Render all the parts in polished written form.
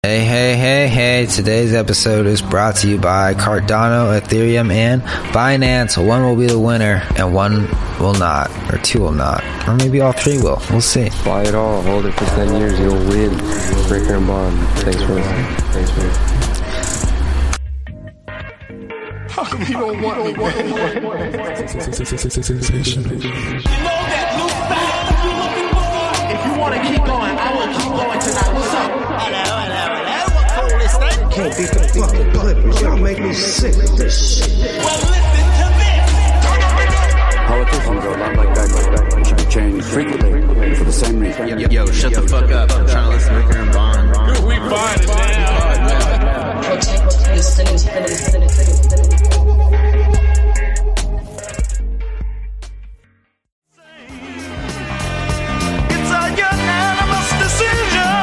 Hey, today's episode is brought to you by Cardano, Ethereum, and Binance. One will be the winner, and one will not, or two will not, or maybe all three will. We'll see. Buy it all, hold it for 10 years, you'll win. Ricker and Bond. Thanks for listening. You don't want me, man. You know that new style you're looking for? If you want to keep going, I will keep going tonight. What's up? Hello. What cool is that? Can't beat the fucking Clippers. Y'all make me sick of this shit. Well, listen to this. Politicians are a lot like that. Should be changed frequently for the same reason. Yo, shut the fuck up. I'm trying to listen to Ricker and Bond. We find it now. Protect your sinners. It's a unanimous decision.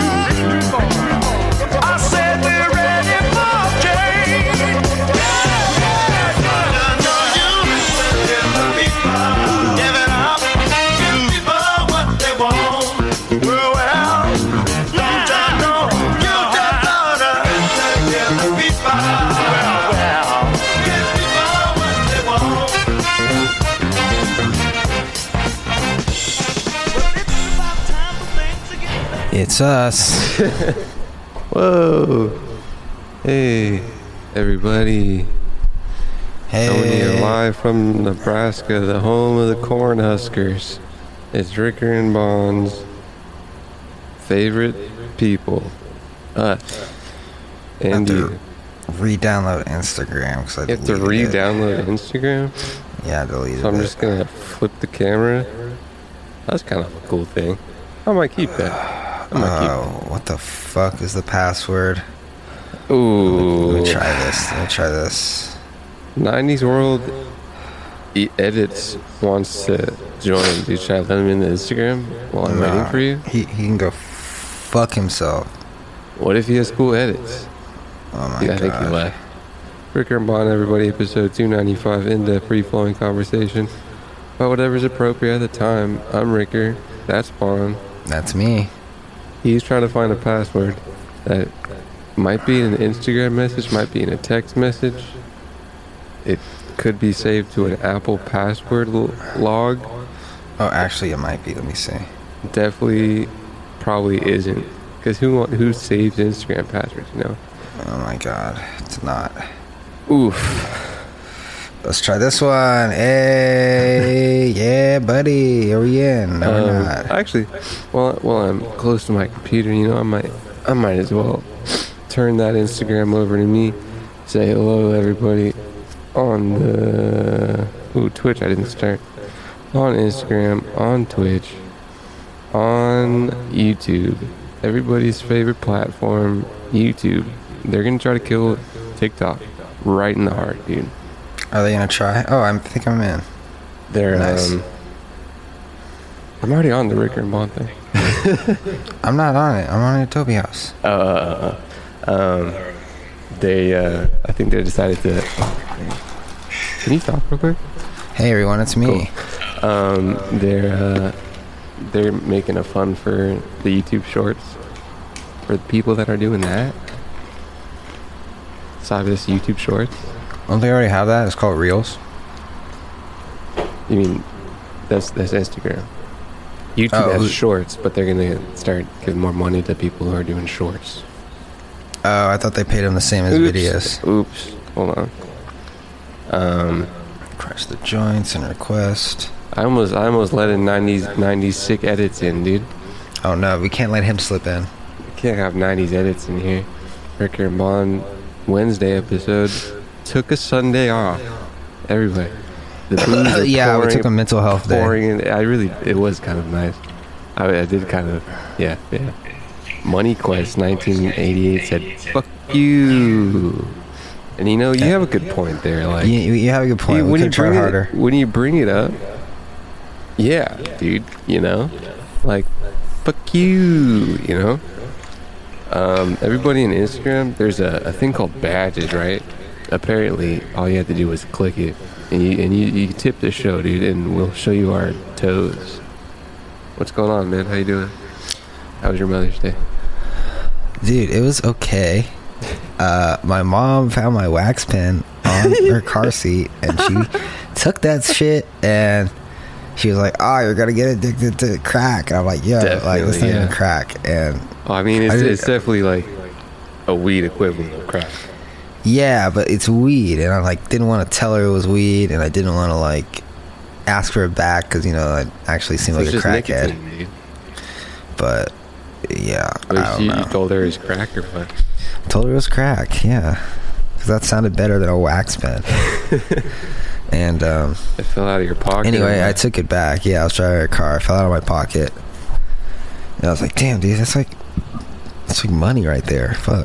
I said we're ready for change. Give it up. Give people what they want. Well, don't you know you just ought to give the people. Well, give people what they want. It's us. Whoa. Hey, everybody. Coming to you Hey. live from Nebraska, the home of the Cornhuskers. It's Ricker and Bond's favorite people. Us. And I have you. to re-download Instagram because I You have to deleted it. re-download Instagram? Yeah, I deleted So I'm it. just gonna flip the camera. That's kind of a cool thing. I might keep that. I might keep Oh, what the fuck is the password? it. Ooh. Let me try this. 90s World Edits wants to join. Dude, should I let him into Instagram while I'm waiting for you? He can go fuck himself. What if he has cool edits? Oh my Dude, I think he god. left. Ricker and Bond, everybody, episode 295, in-depth, free-flowing conversation about whatever's appropriate at the time. I'm Ricker. That's Bond. That's me. He's trying to find a password that might be in an Instagram message, might be in a text message. It could be saved to an Apple password log. Oh, actually, it might be. Let me see. Definitely, probably isn't. Because who saves Instagram passwords, you know? Oh my god. It's not. Oof. Let's try this one. Hey, yeah, buddy. Are we in? No, we're not. Actually, while I'm close to my computer, you know, I might as well turn that Instagram over to me. Say hello, everybody, on the Twitch. I didn't start on Instagram, on Twitch, on YouTube. Everybody's favorite platform, YouTube. They're gonna try to kill TikTok right in the heart, dude. Are they gonna try? Oh, I think I'm in. They're Nice. I'm already on the Ricker and Bond thing. I'm not on it. I'm on a Toby House. I think they decided to. Can you talk real quick? Hey, everyone, it's me. They're making a fun for the YouTube Shorts for the people that are doing that. Saw this YouTube Shorts. Don't they already have that? It's called Reels. You mean that's Instagram? YouTube has Shorts, but they're gonna start giving more money to people who are doing Shorts. Oh, I thought they paid them the same as videos. Oops. Hold on. Press the joints and request. I almost let in 90s sick edits in, dude. Oh no, we can't let him slip in. We can't have 90s edits in here. Ricker and Bond Wednesday episode took a Sunday off. Everybody. The booze are Yeah, we pouring- took a mental health day. pouring in. It was kind of nice. I did kind of, yeah. Money Quest 1988 said, "Fuck you." And you know, you have a good point there. Like, You have a good point. We could try harder. when you bring it up, yeah, dude, you know, like, fuck you, you know. Everybody in Instagram, there's a thing called badges, right? Apparently, all you have to do is click it, and you tip the show, dude, and we'll show you our toes. What's going on, man? How you doing? How was your Mother's Day? Dude, it was okay. My mom found my wax pen on her car seat, and she took that shit, and she was like, "Oh, you're gonna get addicted to crack." And I'm like, "Yo, like it's not even crack." And I mean, it's definitely like a weed equivalent of crack. yeah, but it's weed, and I like didn't want to tell her it was weed, and I didn't want to like ask for it back because I actually seemed like a crackhead. Nicotine, dude. But yeah, At I least don't know. you told her it's crack or what? Told her it was crack, yeah, because that sounded better than a wax pen. And It fell out of your pocket. anyway, I took it back. Yeah, I was driving a car. It fell out of my pocket, and I was like, "Damn, dude, that's like money right there." Fuck.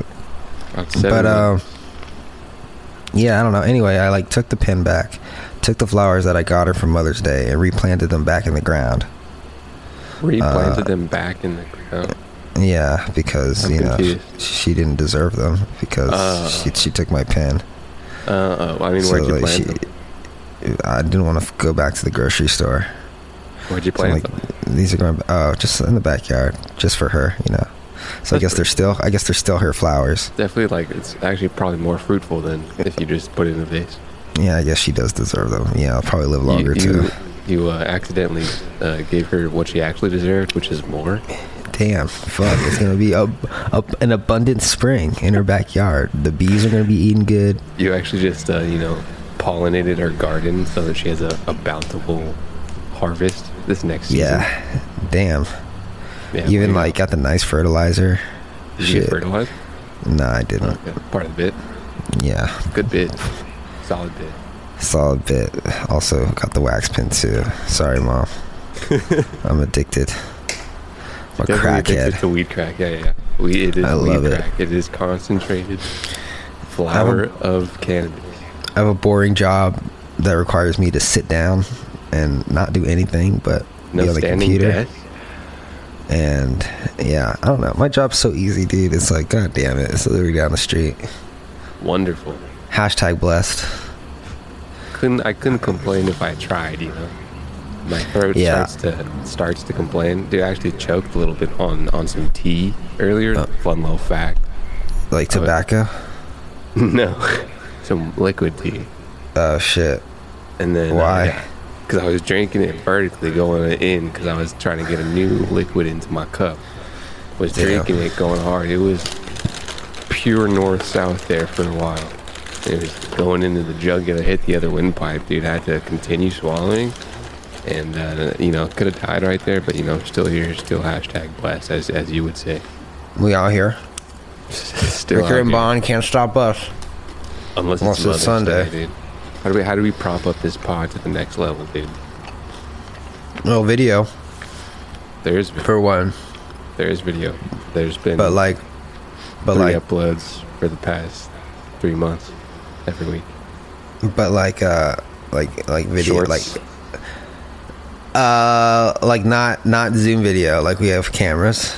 But yeah, I don't know. Anyway, I like took the pen back, took the flowers that I got her for Mother's Day, and replanted them back in the ground. replanted them back in the ground. Yeah, because I'm confused. she didn't deserve them because she took my pen. I mean, where'd you plant them? I didn't want to go back to the grocery store. Where'd you So I'm plant them? like, these are going. Oh, just in the backyard, just for her, So I guess they're still her flowers. Definitely, like, it's actually probably more fruitful than if you just put it in a vase. Yeah, I guess she does deserve them. Yeah, I'll probably live longer too. You accidentally gave her what she actually deserved, which is more. Damn, fuck! It's gonna be an abundant spring in her backyard. The bees are gonna be eating good. You actually just, pollinated her garden so that she has a bountiful harvest this next season. Yeah, damn. Yeah, Even there like got the nice fertilizer. Did you get fertilized? No, I didn't. Okay. Part of the bit. Yeah, Good bit. Solid bit. solid bit. Also got the wax pen too. Sorry, Mom. I'm addicted. I'm a Definitely addicted crackhead. to weed crack. Yeah. It is I weed love it. crack. It is concentrated flower of cannabis. I have a boring job that requires me to sit down and not do anything but No be on the standing computer. desk. And yeah, I don't know. My job's so easy, dude. It's like, god damn it. It's literally down the street. Wonderful. Hashtag blessed. I couldn't complain if I tried, My throat Yeah. starts to complain. Dude, I actually choked a little bit on some tea earlier. Fun little fact. Like tobacco. No. Some liquid tea. Oh shit. And then Why? Because I was drinking it vertically going in because I was trying to get a new liquid into my cup. Was Damn. drinking it going hard. It was pure north-south there for a while. It was going into the jugular, hit the other windpipe, dude. I had to continue swallowing. And, could have died right there, but, still here, still hashtag blessed, as you would say. We out here. Still Ricker out and here. Bond can't stop us. Unless Unless it's it's Mother's Sunday. Day, dude. How do we prop up this pod to the next level, dude? Well, video There is for one, video. There's been but like three uploads for the past 3 months every week. like video, Shorts. like not Zoom video. Like we have cameras.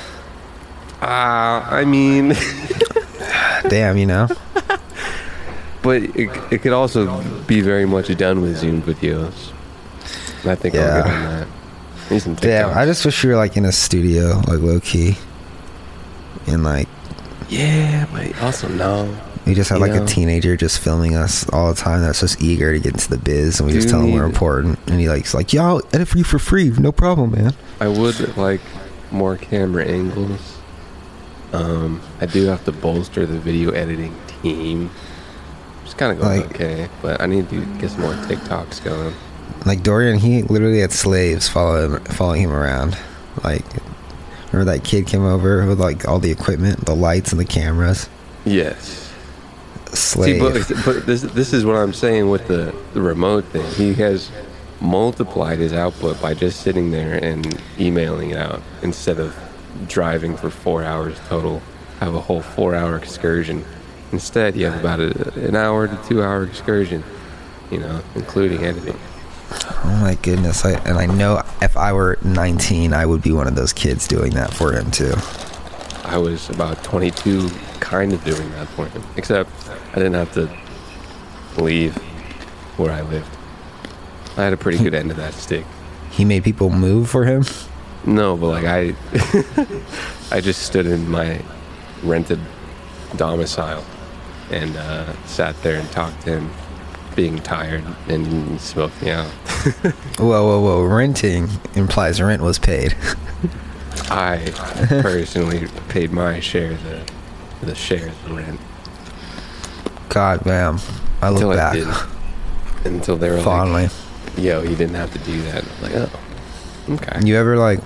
I mean, Damn, but it could also be very much done with Zoom videos. I think Yeah. I'll get on that. Need some Damn, TikToks. I just wish we were like in a studio, like low key, and like Yeah, but also no. we just have like Yeah. a teenager just filming us all the time that's just eager to get into the biz, and we just Do tell him we're need- important, and he's like, "Yo, edit for you for free, no problem, man." I would like more camera angles. I do have to bolster the video editing team. It's kind of going Like- okay, but I need to get some more TikToks going. Like Dorian, he literally had slaves following him around. Like, remember that kid came over with like all the equipment, the lights and the cameras. Yes. Slave. See, but this is what I'm saying with the remote thing. He has multiplied his output by just sitting there and emailing it out instead of driving for 4 hours total. Have a whole 4-hour excursion. Instead, you have about an hour to 2 hour excursion, including editing. Oh my goodness! I know if I were 19, I would be one of those kids doing that for him too. I was about 22, kind of doing that for him. Except I didn't have to leave where I lived. I had a pretty good end of that stick. He made people move for him. No, but like I just stood in my rented domicile and sat there and talked to him, being tired, and he smoked me out. Whoa. Renting implies rent was paid. I personally paid my share, the share of the rent. God damn. I look back. Until they were fondly. like, yo, you didn't have to do that. I'm like, oh, okay. You ever like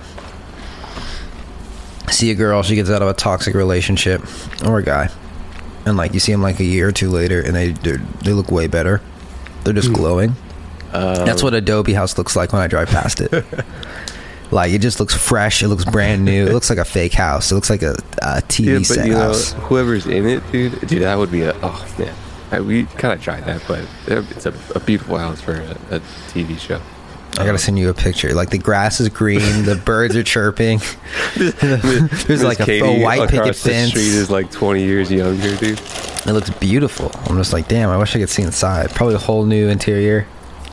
see a girl, she gets out of a toxic relationship, or a guy, and like you see them like a year or two later and they look way better. They're just glowing. That's what Adobe House looks like when I drive past it. Like, it just looks fresh. It looks brand new. It looks like a fake house. It looks like a TV set house. Whoever's in it, dude, that would be oh man. We kind of tried that, but it's a beautiful house for a TV show. I gotta send you a picture. Like, the grass is green, the birds are chirping. There's like a white picket fence. The street is like 20 years younger, dude. It looks beautiful. I'm just like, damn, I wish I could see inside. Probably a whole new interior.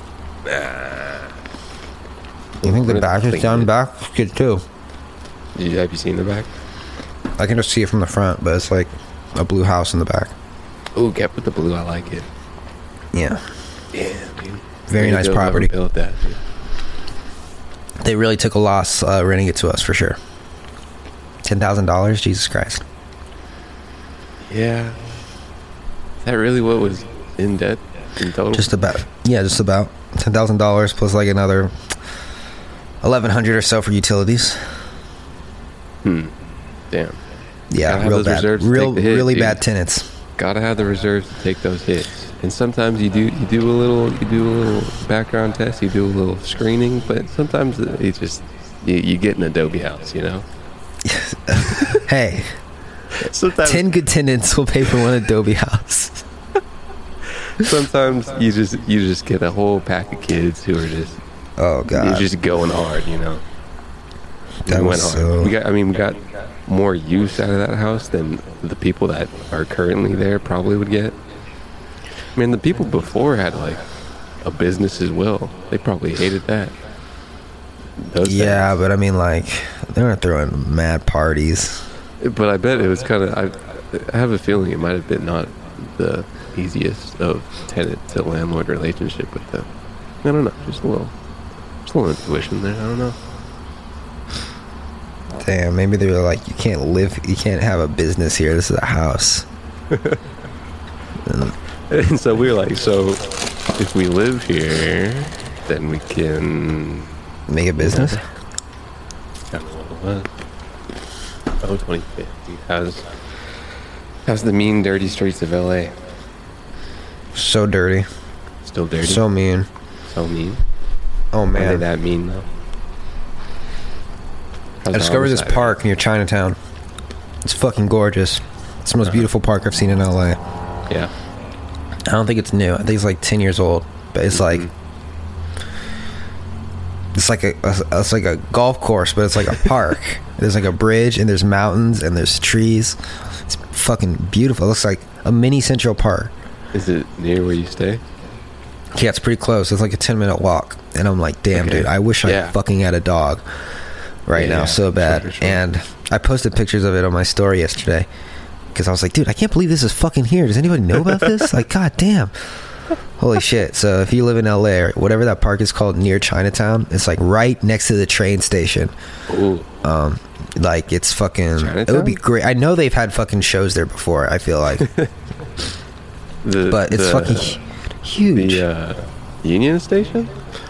You think the back is down back? It's good too. Have you seen the back? I can just see it from the front, but it's like a blue house in the back. Ooh, get with the blue. I like it. Yeah. Yeah, dude. Very nice property. Built that, dude. They really took a loss renting it to us, for sure. $10,000? Jesus Christ. Yeah. Is that really what was in debt in total? Just about. Yeah, just about. $10,000 plus like another $1,100 or so for utilities. Damn. Yeah, real bad. Really bad tenants. Gotta have the reserves to take those hits. And sometimes you do a little background test, you do a little screening, but sometimes it's just you get an Adobe House, you know. Hey, sometimes 10 good tenants will pay for one Adobe House. Sometimes you just get a whole pack of kids who are just you're just going hard, you know. That was so... We got more use out of that house than the people that are currently there probably would get. I mean, the people before had like a business as well. They probably hated that. Yeah, but I mean, like, they weren't throwing mad parties. But I bet it was kind of. I have a feeling it might have been not the easiest of tenant to landlord relationship with them. I don't know, just a little intuition there. I don't know. Damn, maybe they were like, you can't have a business here. This is a house. And so we were like, so if we live here, then we can make a business. Oh, 2050. How's the mean, dirty streets of LA? So dirty. Still dirty. So mean. So mean. Oh man. Are they that mean though? I discovered this park near Chinatown. It's fucking gorgeous. It's the most beautiful park I've seen in LA. Yeah. I don't think it's new. I think it's like 10 years old. But it's like it's like a golf course, but it's like a park. There's like a bridge and there's mountains and there's trees. It's fucking beautiful. It looks like a mini Central Park. Is it near where you stay? Yeah, it's pretty close. It's like a 10-minute walk. And I'm like, damn, dude, I wish I fucking had a dog right now so bad. Sure. And I posted pictures of it on my story yesterday because I was like, dude, I can't believe this is fucking here. Does anybody know about this? Like, god damn. Holy shit. So if you live in LA or whatever that park is called near Chinatown, it's like right next to the train station. Ooh. Like, it's fucking Chinatown? It would be great. I know they've had fucking shows there before, I feel like. But it's fucking huge. The Union Station?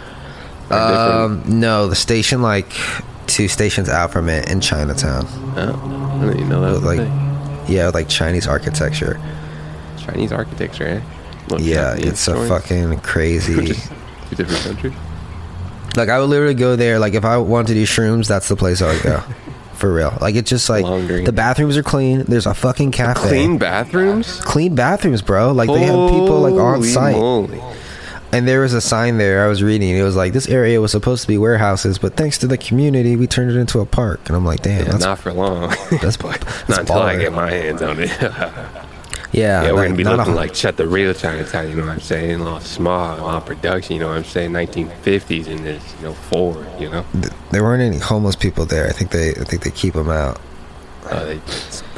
No, the station like 2 stations out from it in Chinatown. Oh, I didn't even know that was like, yeah, with like Chinese architecture. Chinese architecture, eh? Yeah, it's a fucking crazy. Just 2 different countries. Like, I would literally go there. Like, if I wanted to do shrooms, that's the place I would go. For real. Like, it's just like the bathrooms are clean. There's a fucking cafe. Clean bathrooms? Clean bathrooms, bro. Like, they have people like on site. Moly. And there was a sign there I was reading. It was like, this area was supposed to be warehouses, but thanks to the community, we turned it into a park. And I'm like, damn. Yeah, not for long. That's not until I get my hands on it. Yeah, we're going to be looking like Chet the Real Chinatown, you know what I'm saying? A lot small, a lot of production, you know what I'm saying? 1950s and this, forward, There weren't any homeless people there. I think they keep them out. They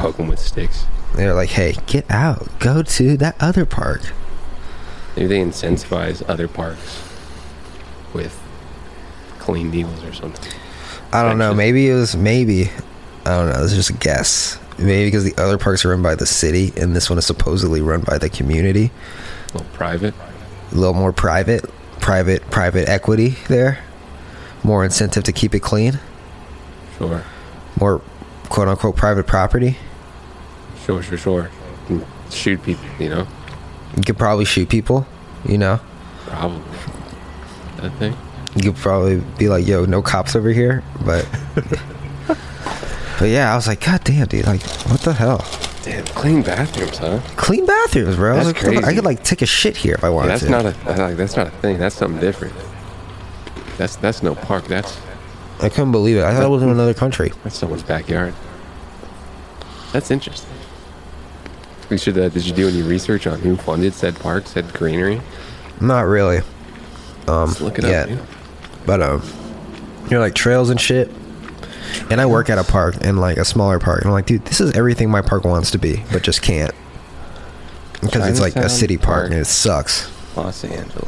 poke them with sticks. They're like, hey, get out. Go to that other park. Maybe they incentivize other parks with clean deals or something. I don't know. Maybe it was, I don't know. This is just a guess. Maybe because the other parks are run by the city and this one is supposedly run by the community. A little private. A little more private equity there. More incentive to keep it clean. Sure. More quote unquote private property. Sure. Shoot people, you know? You could probably shoot people, you know? Probably. That thing? You could probably be like, yo, no cops over here. But but yeah, I was like, god damn, dude, like, what the hell? Damn, clean bathrooms, huh? Clean bathrooms, bro. That's I was like, crazy. I could like take a shit here if I wanted to. That's not a thing. That's something different. That's no park. I couldn't believe it. I thought it was in another country. That's someone's backyard. That's interesting. We should. Did you do any research on who funded said park, said greenery? Not really. Let's look it up. Dude. But you're like trails and shit. And I work at a park, and like a smaller park. And I'm like, dude, this is everything my park wants to be, but just can't. Because it's like a city park and it sucks. Los Angeles.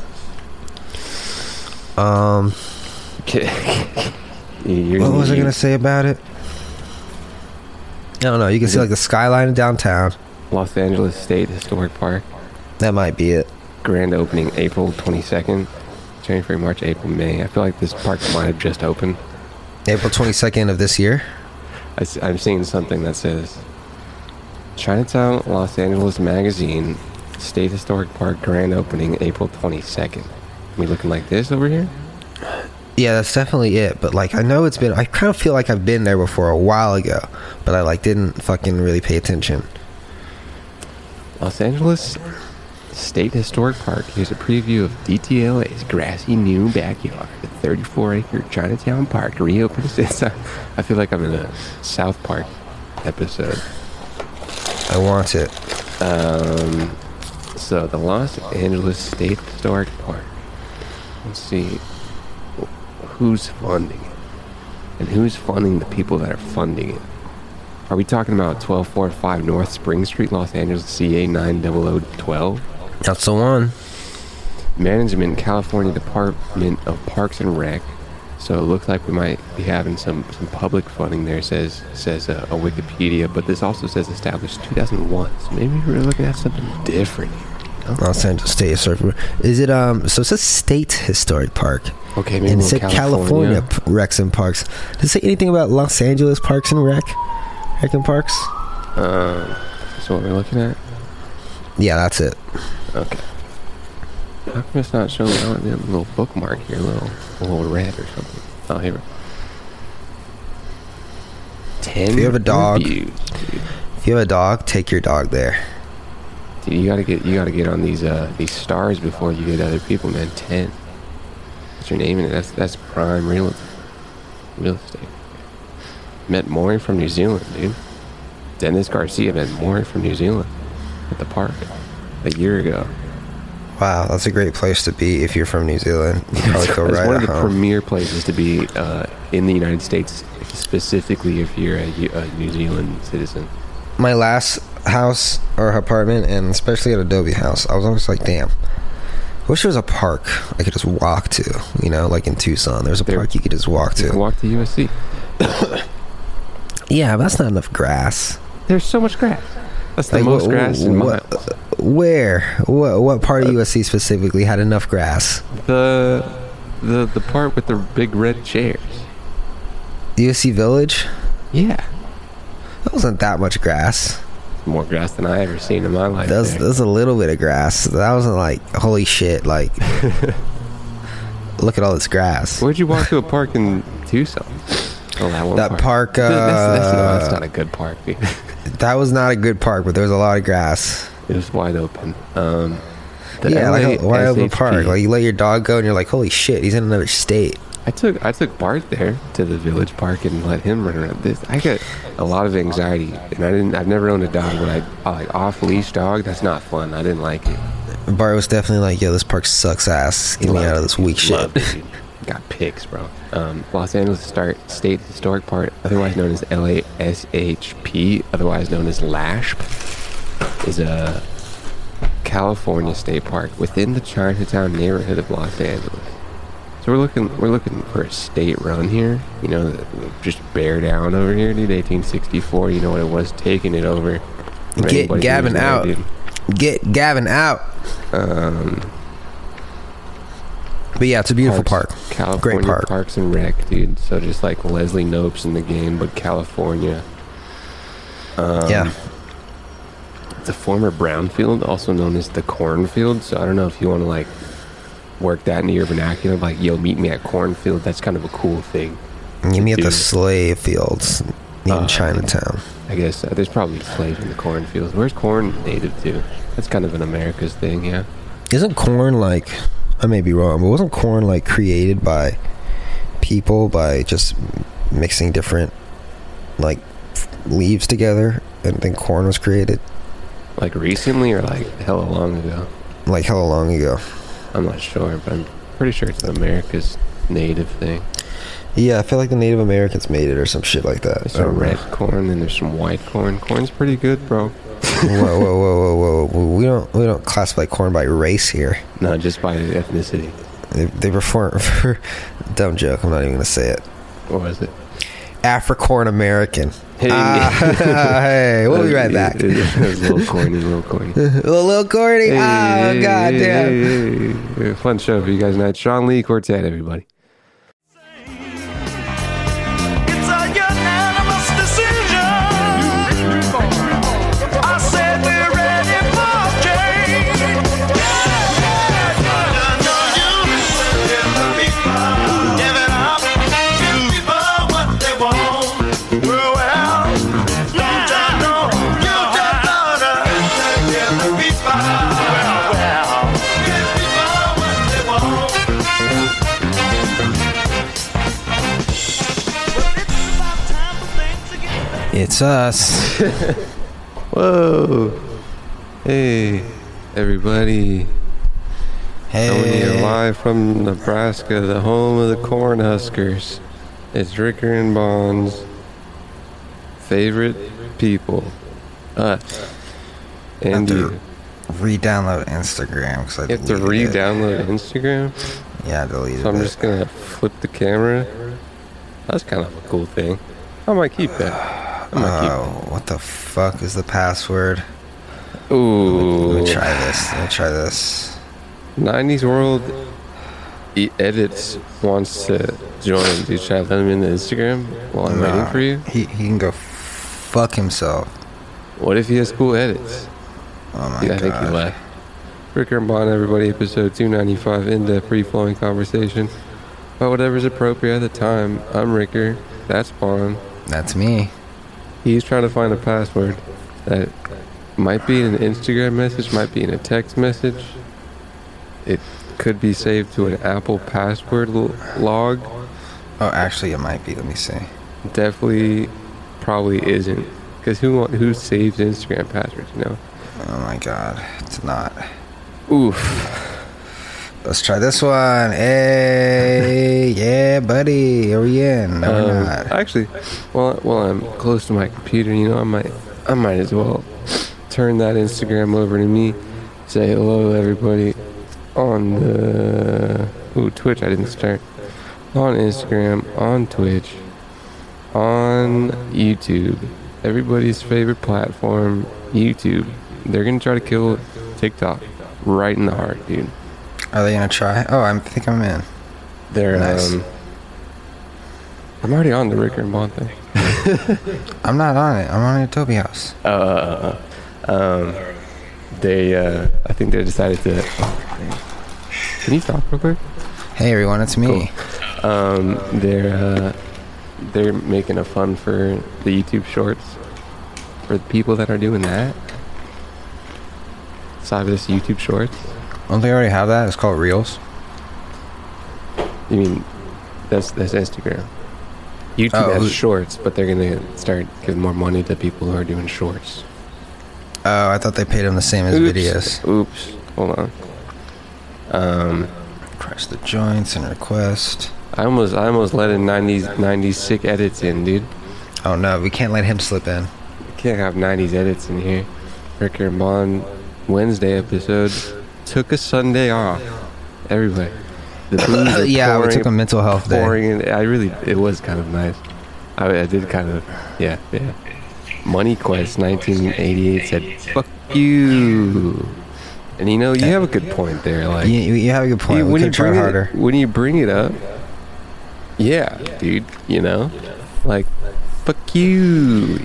What was I gonna say about it? I don't know. You can see like the skyline of downtown. Los Angeles State Historic Park. That might be it. Grand opening April 22nd. January, March, April, May. I feel like this park might have just opened. April 22nd of this year. I'm seeing something that says Chinatown, Los Angeles Magazine, State Historic Park grand opening April 22nd. We looking like this over here? Yeah, that's definitely it. But like, I know it's been. I kind of feel like I've been there before a while ago, but I like didn't fucking really pay attention. Los Angeles State Historic Park. Here's a preview of DTLA's grassy new backyard. The 34-acre Chinatown Park reopens. I feel like I'm in a South Park episode. I want it. So the Los Angeles State Historic Park. Let's see who's funding it, and who's funding the people that are funding it. Are we talking about 1245 North Spring Street, Los Angeles, CA 90012? That's the one. Management, California Department of Parks and Rec. So it looks like we might be having some public funding there. Says a Wikipedia, but this also says established 2001. So maybe we're looking at something different here. Los Angeles State Historic. Is it so it says State Historic Park. Okay, maybe and it said California Recs and Parks. Does it say anything about Los Angeles Parks and Rec and Parks? So what we're looking at? Yeah, that's it. Okay. How come it's not showing a little bookmark here, a little red or something? Oh, here we go. 10 if you have a dog, reviews, if you have a dog, take your dog there. Dude, you gotta get on these stars before you get other people, man. 10. What's your name in it? That's prime real estate. Met Maury from New Zealand, dude. Dennis Garcia met Maury from New Zealand at the park a year ago. Wow, that's a great place to be if you're from New Zealand. You probably feel right at home. It's one of the premier places to be in the United States, specifically if you're a New Zealand citizen. My last house or apartment, and especially at Adobe House, I was always like, damn, I wish there was a park I could just walk to, you know, like in Tucson. There's a park you could just walk to. You can walk to USC. Yeah, but that's not enough grass. There's so much grass. That's the most grass in miles. Where? What part of USC specifically had enough grass? The part with the big red chairs. USC Village? Yeah. That wasn't that much grass. More grass than I ever seen in my life. That was a little bit of grass. That wasn't like, holy shit, like, look at all this grass. Where'd you walk to a park in Tucson? Oh, that park. That's not a good park, dude. That was not a good park, but there was a lot of grass. It was wide open. Yeah, like a wide open park. Like you let your dog go, and you're like, holy shit, he's in another state. I took Bart there to the village park and let him run around. I got a lot of anxiety, and I've never owned a dog, but I like off leash dog. That's not fun. I didn't like it. Bart was definitely like, yo, this park sucks ass. Get me out of this weak shit. got pics, bro. Los Angeles State Historic Park, otherwise known as LASHP, otherwise known as LASHP, is a California state park within the Chinatown neighborhood of Los Angeles. So we're looking for a state run here. You know, just bear down over here, dude. 1864. You know what it was, taking it over. Get Gavin out. Get Gavin out. But yeah, it's a beautiful park. California Great park. Parks and Rec, dude. So just like Leslie Knope's in the game, but California. Yeah. It's a former brownfield, also known as the cornfield. So I don't know if you want to like work that into your vernacular, like, yo, meet me at cornfield. That's kind of a cool thing. You meet at the slave fields in Chinatown. I guess there's probably slaves in the cornfields. Where's corn native to? That's kind of an America's thing, yeah. Isn't corn like, I may be wrong, but wasn't corn like created by people by just mixing different like leaves together, and then corn was created? Like recently or like hella long ago? Like hella long ago. I'm not sure, but I'm pretty sure it's an America's native thing. Yeah, I feel like the Native Americans made it or some shit like that. There's some red corn and there's some white corn. Corn's pretty good, bro. Whoa. We don't classify corn by race here. No, just by ethnicity. They perform for dumb joke. I'm not even gonna say it. What was it? Africorn American. Hey, hey, we'll be right back. It was a little corny. little corny. Oh god damn. Hey. Fun show for you guys tonight. Sean Lee Quartet, everybody. It's a unanimous decision. I said we're ready for change. Give it up. Give people what they want. Well, don't you know you just oughta give the people. Well, give people what they want. It's us. Whoa. Hey, everybody. Coming here Hey. live from Nebraska, the home of the Cornhuskers. It's Ricker and Bond's favorite people. Us. And I have you. to re-download Instagram because I You have to deleted it. re-download Instagram? Yeah, I deleted So I'm it. just gonna flip the camera. That's kind of a cool thing. I might keep that. I might keep Oh, what the fuck is the password? that. Ooh. Let me try this. 90s World Edits wants to join. Dude, should I let him in the Instagram while I'm waiting for you? He can go fuck himself. What if he has cool edits? Oh my Dude, I god. think he left. Ricker and Bond, everybody, episode 295, in-depth, free-flowing conversation about whatever's appropriate at the time. I'm Ricker. That's Bond. That's me. He's trying to find a password that might be in an Instagram message, might be in a text message. It could be saved to an Apple password log. Oh, actually, it might be. Let me see. Definitely, probably isn't. Because who saves Instagram passwords, you know? Oh my god, it's not. Oof. Let's try this one. Hey, yeah, buddy. Are we in? No, we're not. Actually, while I'm close to my computer, you know, I might as well turn that Instagram over to me. Say hello to everybody on the Twitch. I didn't start. On Instagram, on Twitch, on YouTube. Everybody's favorite platform, YouTube. They're gonna try to kill TikTok right in the heart, dude. Are they gonna try? Oh, I think I'm in. They're Nice. I'm already on the Ricker and Bond thing. I'm not on it. I'm on Adobe House. I think they decided to. Can you talk real quick? Hey everyone, it's me. They're making a fund for the YouTube Shorts for the people that are doing that. Side this YouTube Shorts. Don't they already have that? It's called Reels. You mean that's Instagram? YouTube has Shorts, but they're gonna start giving more money to people who are doing Shorts. Oh, I thought they paid them the same as videos. Oops. Hold on. Press the joints and request. I almost let in 90s sick edits in, dude. Oh no, we can't let him slip in. We can't have 90s edits in here. Ricker and Bond Wednesday episode took a Sunday off. Everybody. The booze are Yeah, we pouring- took a mental health day. pouring in. It was kind of nice. I did kind of, yeah. Money Quest 1988 said, "Fuck you." And you have a good point there. Like, You have a good point. We could try harder. When you bring it up, yeah, dude, like, fuck you,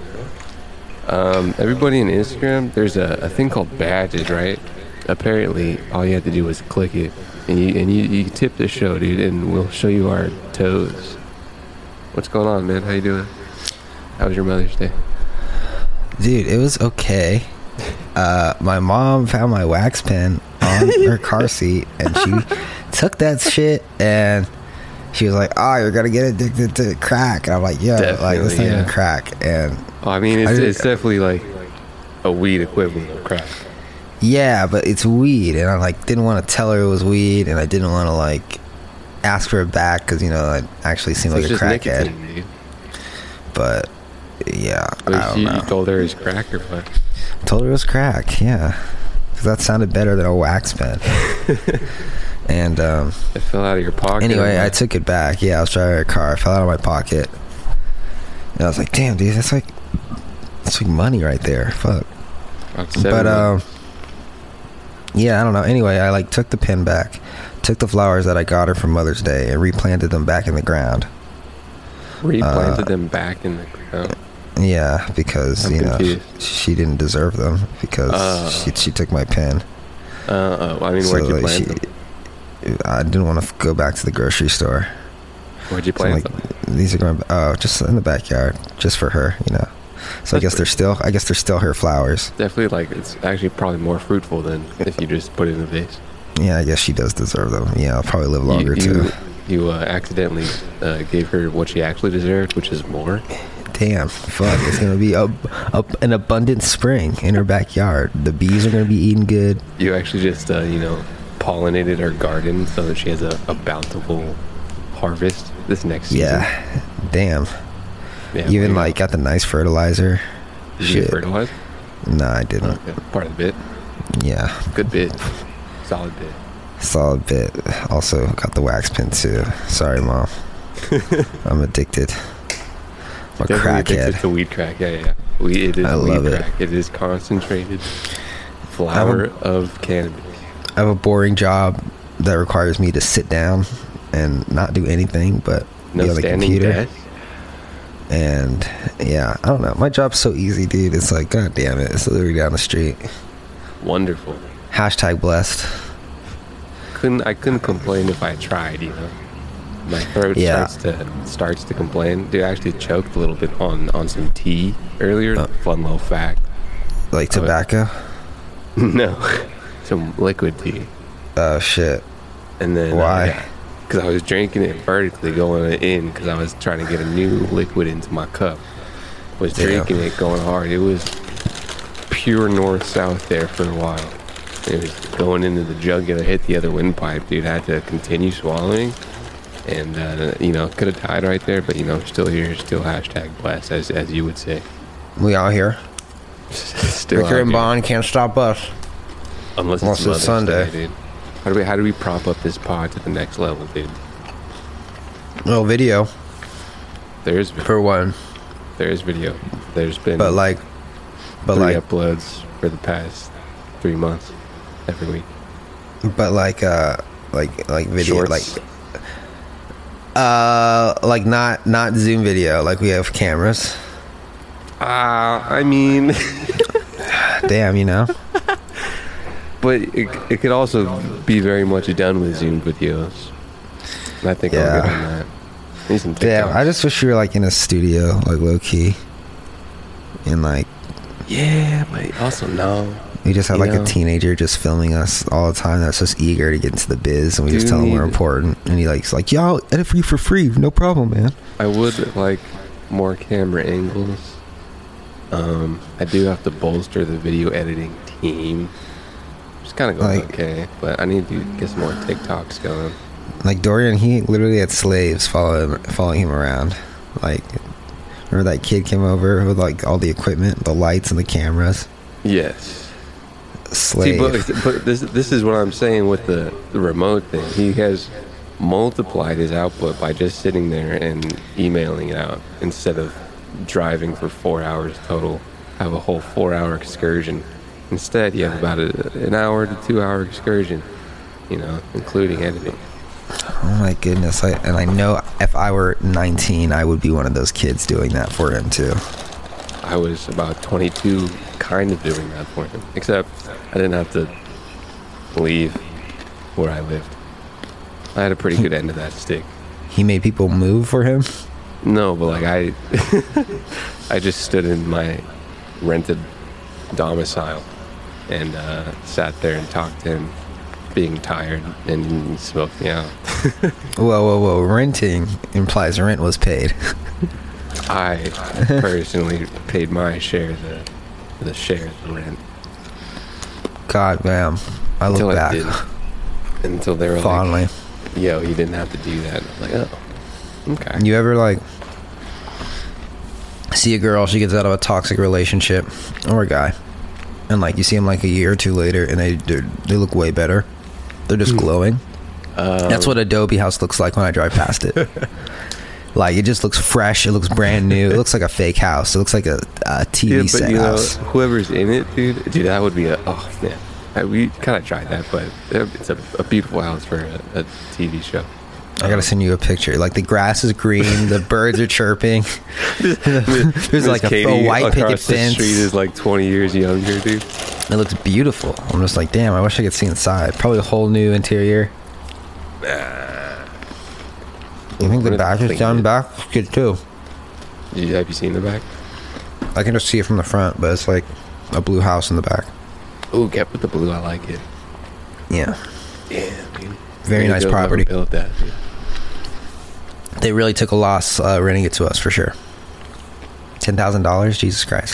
everybody in Instagram, there's a thing called badges, right? Apparently, all you have to do is click it, and you tip the show, dude, and we'll show you our toes. What's going on, man? How you doing? How was your Mother's Day? Dude, it was okay. My mom found my wax pen on her car seat, and she took that shit, and she was like, "Oh, you're gonna get addicted to crack." And I'm like, "Yeah, like this ain't even crack." And I mean, it's definitely like a weed equivalent of crack. yeah, but it's weed, and I like didn't want to tell her it was weed, and I didn't want to like ask for it back because I actually seemed like a crackhead. Nicotine, dude. But yeah, I don't You know. told her it was crack or what? I told her it was crack, yeah, because that sounded better than a wax pen. And It fell out of your pocket. anyway, I took it back. Yeah, I was driving a car. It fell out of my pocket, and I was like, "Damn, dude, that's like money right there." Fuck. But yeah, I don't know. Anyway, I like took the pin back, took the flowers that I got her for Mother's Day, and replanted them back in the ground. replanted them back in the ground. Yeah, because I'm confused. she didn't deserve them because she took my pin. I mean, where'd you plant them? I didn't want to go back to the grocery store. Where'd you So I'm plant them? like, these are going just in the backyard, just for her, So I guess they're still her flowers. Definitely, like, it's actually probably more fruitful than if you just put it in a vase. Yeah, I guess she does deserve them. Yeah, I'll probably live longer too. You accidentally gave her what she actually deserved, which is more. Damn, fuck! It's gonna be an abundant spring in her backyard. The bees are gonna be eating good. You actually just, pollinated her garden so that she has a bountiful harvest this next season. Yeah, damn. Yeah, Even well, like got the nice fertilizer. Did you fertilize? Nah, I didn't. Okay. Part of the bit. Yeah, Good bit. Solid bit. solid bit. Also got the wax pen too. Sorry, mom. I'm addicted. I'm a Definitely addicted crackhead. to weed crack. Yeah. It is I weed love it. crack. It is concentrated flower of cannabis. I have a boring job that requires me to sit down and not do anything but No be on the standing computer. desk. And yeah, I don't know. My job's so easy, dude. It's like, god damn it. It's literally down the street. Wonderful. Hashtag blessed. I couldn't complain if I tried, My throat Yeah. starts to complain. Dude, I actually choked a little bit on some tea earlier. Fun little fact. Like tobacco. No. Some liquid tea. Oh shit. And then Why? Because I was drinking it vertically going in because I was trying to get a new liquid into my cup. Was Damn. drinking it going hard. It was pure north-south there for a while. It was going into the jugular, hit the other windpipe, dude. I had to continue swallowing. And, could have died right there, but, still here, still hashtag blessed, as you would say. We out here. Still Ricker out and here. Bond can't stop us. Unless Unless it's Mother's Sunday. Day, dude. How do we prop up this pod to the next level, dude? Well, video There's video. for one, There's video. There's been but like three uploads for the past 3 months every week. like video, Shorts. like not Zoom video. Like we have cameras. I mean, Damn, but it could also be very much done with Zoom videos. And I think I'll Yeah. get on that. Need some Damn, TikToks. I just wish we were like in a studio, like low key, and like Yeah, but also no. we just have You like know. a teenager just filming us all the time that's just eager to get into the biz, and we just Do tell him we're need- important, and he's like, "Yo, I'll edit for you for free, no problem, man." I would like more camera angles. I do have to bolster the video editing team. It's kind of going Like- okay, but I need to get some more TikToks going. Like Dorian, he literally had slaves following him around. Like, remember that kid came over with like all the equipment, the lights and the cameras? Yes. Slave. See, but this is what I'm saying with the remote thing. He has multiplied his output by just sitting there and emailing it out instead of driving for 4 hours total, have a whole 4-hour excursion. Instead, you have about an hour to 2 hour excursion, you know, including editing. Oh my goodness. I know if I were 19, I would be one of those kids doing that for him too. I was about 22 kind of doing that for him, except I didn't have to leave where I lived. I had a pretty good end of that stick. He made people move for him? No, but like I just stood in my rented domicile and sat there and talked to him, being tired, and he smoked me out. Whoa. Renting implies rent was paid. I personally paid my share, the share of the rent. God damn. I look Until back I didn't. Until they were fondly. like, yo, you didn't have to do that. I'm like, oh, okay. You ever like see a girl, she gets out of a toxic relationship, or a guy, and like you see him like a year or two later and they look way better. They're just glowing. That's what Adobe House looks like when I drive past it. Like, it just looks fresh, it looks brand new, it looks like a fake house, it looks like a TV set house. Whoever's in it, dude, that would be oh man, we kind of tried that, but it's a beautiful house for a TV show. I gotta send you a picture. Like, the grass is green, the birds are chirping. There's like a white picket fence. The street is like 20 years younger, dude. It looks beautiful. I'm just like, damn, I wish I could see inside. Probably a whole new interior. You think the back is down back? It's good too. Have you seen the back? I can just see it from the front, but it's like a blue house in the back. Ooh, get with the blue. I like it. Yeah. Yeah, dude. Very nice property. Built that, dude. They really took a loss renting it to us, for sure. $10,000? Jesus Christ.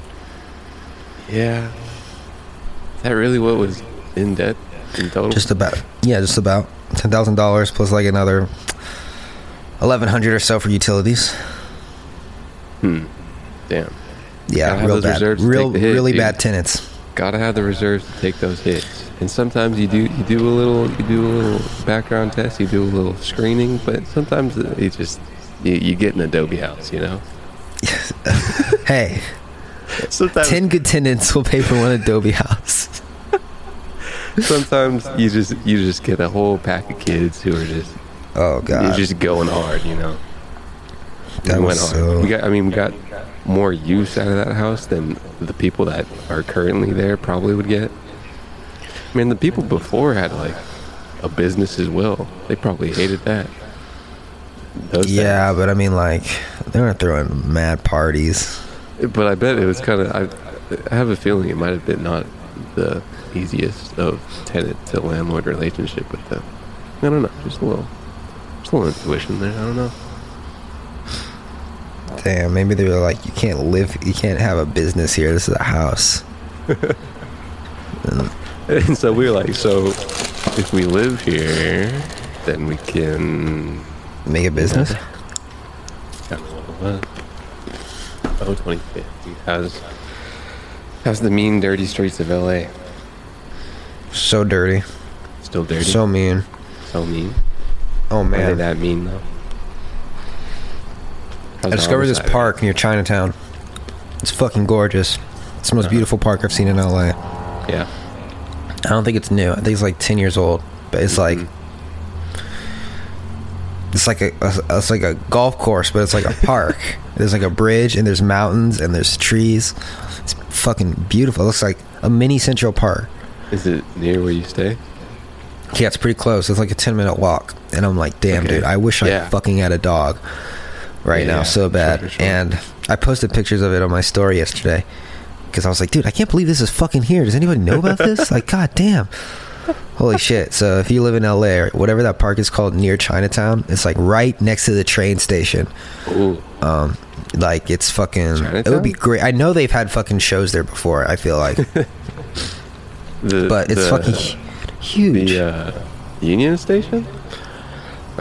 Yeah. Is that really what was in debt in total? Just about. Yeah, just about. $10,000 plus like another $1,100 or so for utilities. Damn. Yeah, real bad. Really bad tenants. Gotta have the reserves to take those hits. And sometimes you do a little background test, you do a little screening, but sometimes it's just you get an Adobe House, you know. Hey, sometimes 10 good tenants will pay for one Adobe House. Sometimes you just get a whole pack of kids who are just you're just going hard, you know. That we was went so... hard. We got more use out of that house than the people that are currently there probably would get. I mean, the people before had like a business as well. They probably hated that. But I mean, like, they weren't throwing mad parties. But I bet it was kind of. I have a feeling it might have been not the easiest of tenant to landlord relationship with them. I don't know, just a little intuition there. I don't know. Damn, maybe they were like, you can't have a business here. This is a house. And so we were like, so if we live here, then we can make a business. Oh, 2050. How's the mean, dirty streets of LA? So dirty. Still dirty. So mean. So mean. Oh man. Are they that mean though? I discovered this park near Chinatown. It's fucking gorgeous. It's the most beautiful park I've seen in LA. Yeah. I don't think it's new. I think it's like 10 years old. But it's like it's like a golf course, but it's like a park. There's like a bridge and there's mountains and there's trees. It's fucking beautiful. It looks like a mini Central Park. Is it near where you stay? Yeah, it's pretty close. It's like a 10-minute walk. And I'm like, damn, dude, I wish I fucking had a dog right now so bad. Sure. And I posted pictures of it on my story yesterday because I was like, dude, I can't believe this is fucking here. Does anybody know about this? Like, god damn. Holy shit. So if you live in LA or whatever that park is called near Chinatown, it's like right next to the train station. Ooh. Like, it's fucking Chinatown? It would be great. I know they've had fucking shows there before, I feel like. But it's fucking huge. The Union Station?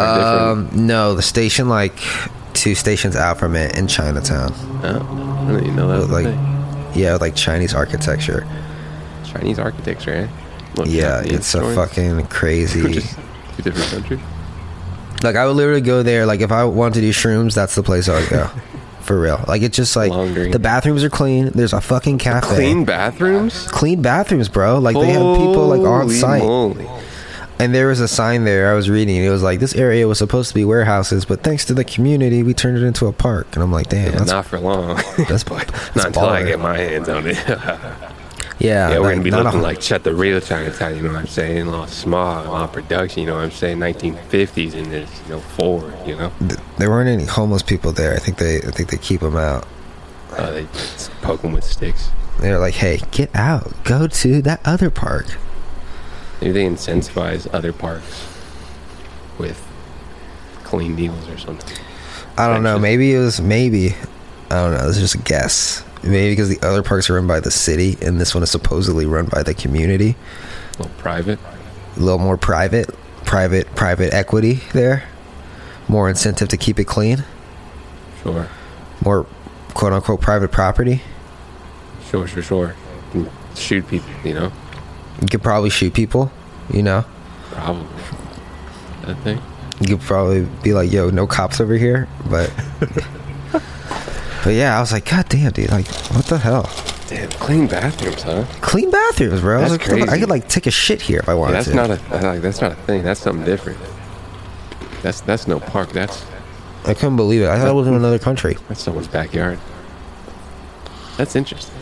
different? No, the station like 2 stations out from it in Chinatown. Oh, I didn't even know that was Like, a thing. yeah, with like Chinese architecture. Chinese architecture, eh? What, Yeah, Japanese it's a drawings? fucking crazy. Just 2 different countries. Like, I would literally go there. Like, if I wanted to do shrooms, that's the place I would go. For real. Like, it's just like Laundry. the bathrooms are clean. There's a fucking cafe. Clean bathrooms? Clean bathrooms, bro. Like, they have people like on Holy site. moly. And there was a sign there I was reading. It was like, this area was supposed to be warehouses, but thanks to the community, we turned it into a park. And I'm like, damn, Yeah, that's not for long. that's Not that's until I baller. get my hands on it. Yeah, Yeah, we're like, gonna be not looking a- like Chet the Real Chinatown, you know what I'm saying? A lot of smog, a lot of production, you know what I'm saying? 1950s and there's forward, you know? There weren't any homeless people there. I think they keep them out. They just poke them with sticks. They're like, hey, get out, go to that other park. Maybe they incentivize other parks with clean deals or something. I don't know. Actually- Maybe I don't know. This is just a guess. Maybe because the other parks are run by the city, and this one is supposedly run by the community. A little private. A little more private equity there. More incentive to keep it clean. Sure. More quote unquote private property. Sure. You can shoot people, you know? You could probably shoot people. You know. Probably. That thing. You could probably be like, yo, no cops over here, but. But yeah, I was like, God damn, dude, like, what the hell? Damn, clean bathrooms, huh? Clean bathrooms, bro. I was That's like, I crazy. could like take a shit here if I wanted Yeah, to. that's not a thing. That's something different. That's no park. That's I couldn't believe it. I thought it was in another country. someone's backyard. That's interesting.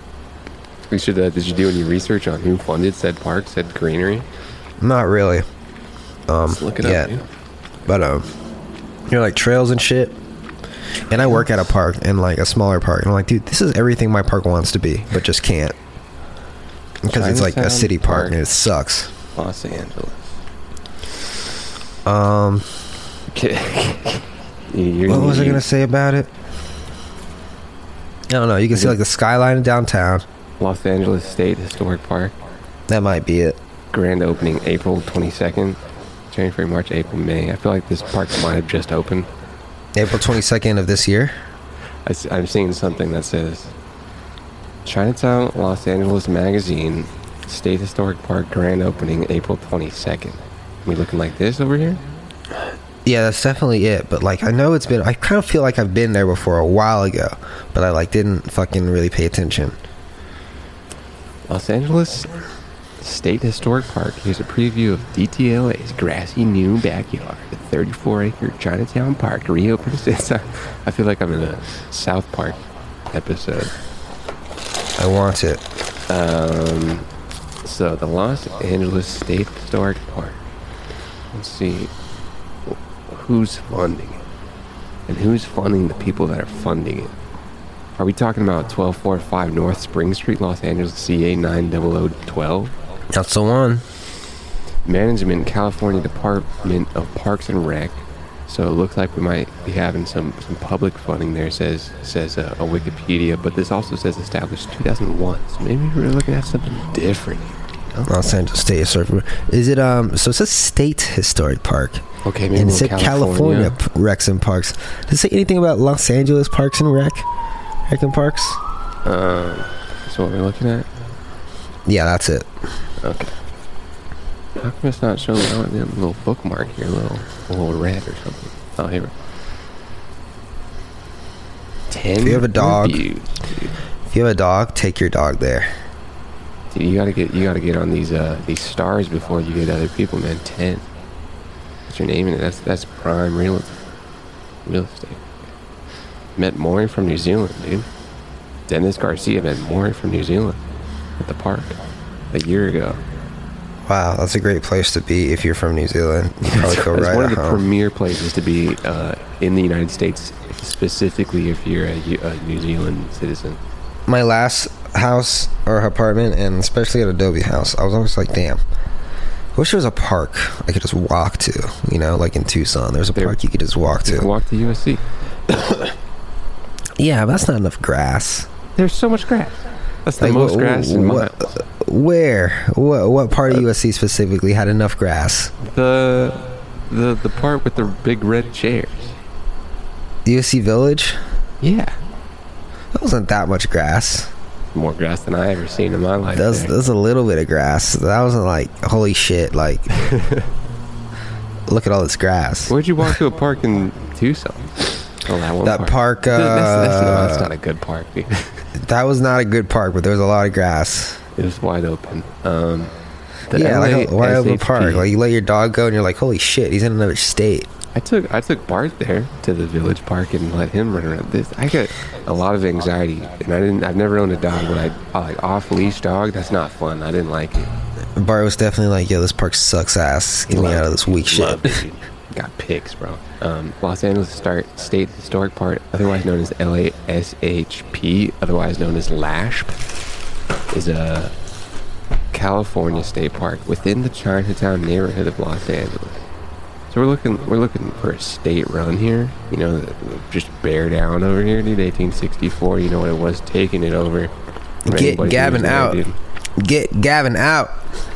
We should. Did you do any research on who funded said park, said greenery? Not really. Let's look it yeah. up. Dude. But like trails and shit. And I work at a park, in like a smaller park, and I'm like, dude, this is everything my park wants to be, but just can't. Because it's like a Chinatown city park, Park. and it sucks. Los Angeles. What was I gonna say about it? I don't know. You can see like the skyline downtown. Los Angeles State Historic Park. That might be it. Grand opening April 22nd. January, March, April, May. I feel like this park might have just opened. April 22nd of this year. I'm seeing something that says Chinatown, Los Angeles Magazine, State Historic Park grand opening April 22nd. We looking like this over here? Yeah, that's definitely it. But like, I know it's been. I kind of feel like I've been there before a while ago, but I like didn't fucking really pay attention. Los Angeles State Historic Park. Here's a preview of DTLA's grassy new backyard. The 34-acre Chinatown Park reopens. I feel like I'm in a South Park episode. I want it. So the Los Angeles State Historic Park. Let's see who's funding it, and who's funding the people that are funding it. Are we talking about 1245 North Spring Street, Los Angeles, CA 90012? That's the one. Management, California Department of Parks and Rec. So it looks like we might be having some public funding there. Says a Wikipedia, but this also says established 2001. So maybe we're looking at something different here. You know? Los Angeles State Historic Park. Is it so it says State Historic Park. Okay, maybe And it we'll said California Recs and Parks. Does it say anything about Los Angeles Parks and Rec and Parks? That's what we're looking at. Yeah, that's it. Okay. How come it's not showing a little bookmark here, a little red or something? Oh, here we go. 10 If you have a dog- reviews, dude. If you have a dog, take your dog there. Dude, you gotta get on these stars before you get other people, man. 10. What's your name in it? That's prime real estate. Met Maury from New Zealand, dude. Dennis Garcia met Maury from New Zealand at the park a year ago. Wow, that's a great place to be if you're from New Zealand. You probably feel It's right one at of the home. premier places to be in the United States, specifically if you're a New Zealand citizen. My last house or apartment, and especially an Adobe house, I was always like, damn, I wish there was a park I could just walk to. You know, like in Tucson, there's a park you could just walk You to. can walk to USC. Yeah, but that's not enough grass. There's so much grass. That's the Like, most grass in miles. Where? What part of USC specifically had enough grass? The The part with the big red chairs. USC Village? Yeah. That wasn't that much grass. More grass than I ever seen in my life. That was a little bit of grass. That wasn't like, holy shit, like, look at all this grass. Where'd you walk to a park in Tucson? Oh, that one park. That's not a good park, dude. That was not a good park, but there was a lot of grass. It was wide open. Yeah, like a wide open park. Like, you let your dog go and you're like, holy shit, he's in another state. I took Bart there to the village park and let him run around. I get a lot of anxiety, and I've never owned a dog, but I like off leash dog. That's not fun. I didn't like it. Bart was definitely like, yo, this park sucks ass. Get me out of this weak shit. Got pics, bro. Los Angeles State Historic Park, otherwise known as LASHP, otherwise known as LASHP, is a California state park within the Chinatown neighborhood of Los Angeles. So we're looking for a state run here. You know, just bear down over here, dude. 1864. You know what it was, taking it over. Get Gavin out. Get Gavin out.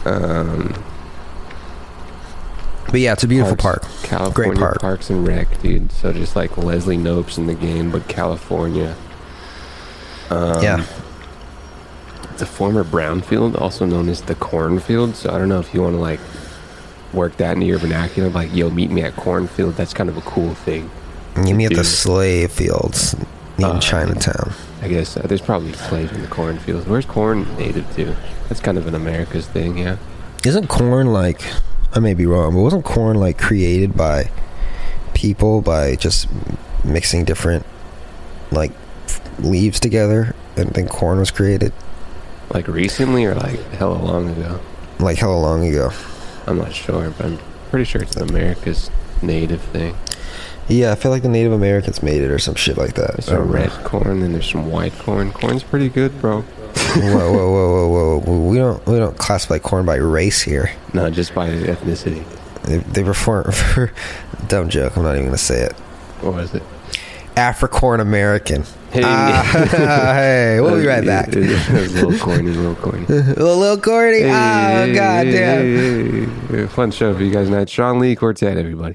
But yeah, it's a beautiful park. California Great park. Parks and Rec, dude. So just like Leslie Knope's in the game, but California. Yeah. It's a former brownfield, also known as the cornfield. So I don't know if you want to like work that into your vernacular, like, yo, meet me at cornfield. That's kind of a cool thing. You meet at the slave fields in Chinatown. I guess there's probably slaves in the cornfields. Where's corn native to? That's kind of an America's thing, yeah. Isn't corn like, I may be wrong, but wasn't corn like created by people by just mixing different like leaves together, and then corn was created? Like recently or like hella long ago? Like hella long ago. I'm not sure, but I'm pretty sure it's an America's native thing. Yeah, I feel like the Native Americans made it or some shit like that. There's some red corn and there's some white corn. Corn's pretty good, bro. whoa. We don't classify corn by race here. No, just by ethnicity. They reform for dumb joke. I'm not even gonna say it. What was it? Africorn American. Hey, hey, we'll be right back. It was a little corny. little corny. Hey, Oh, goddamn. Hey. Fun show for you guys tonight. Sean Lee Quartet, everybody.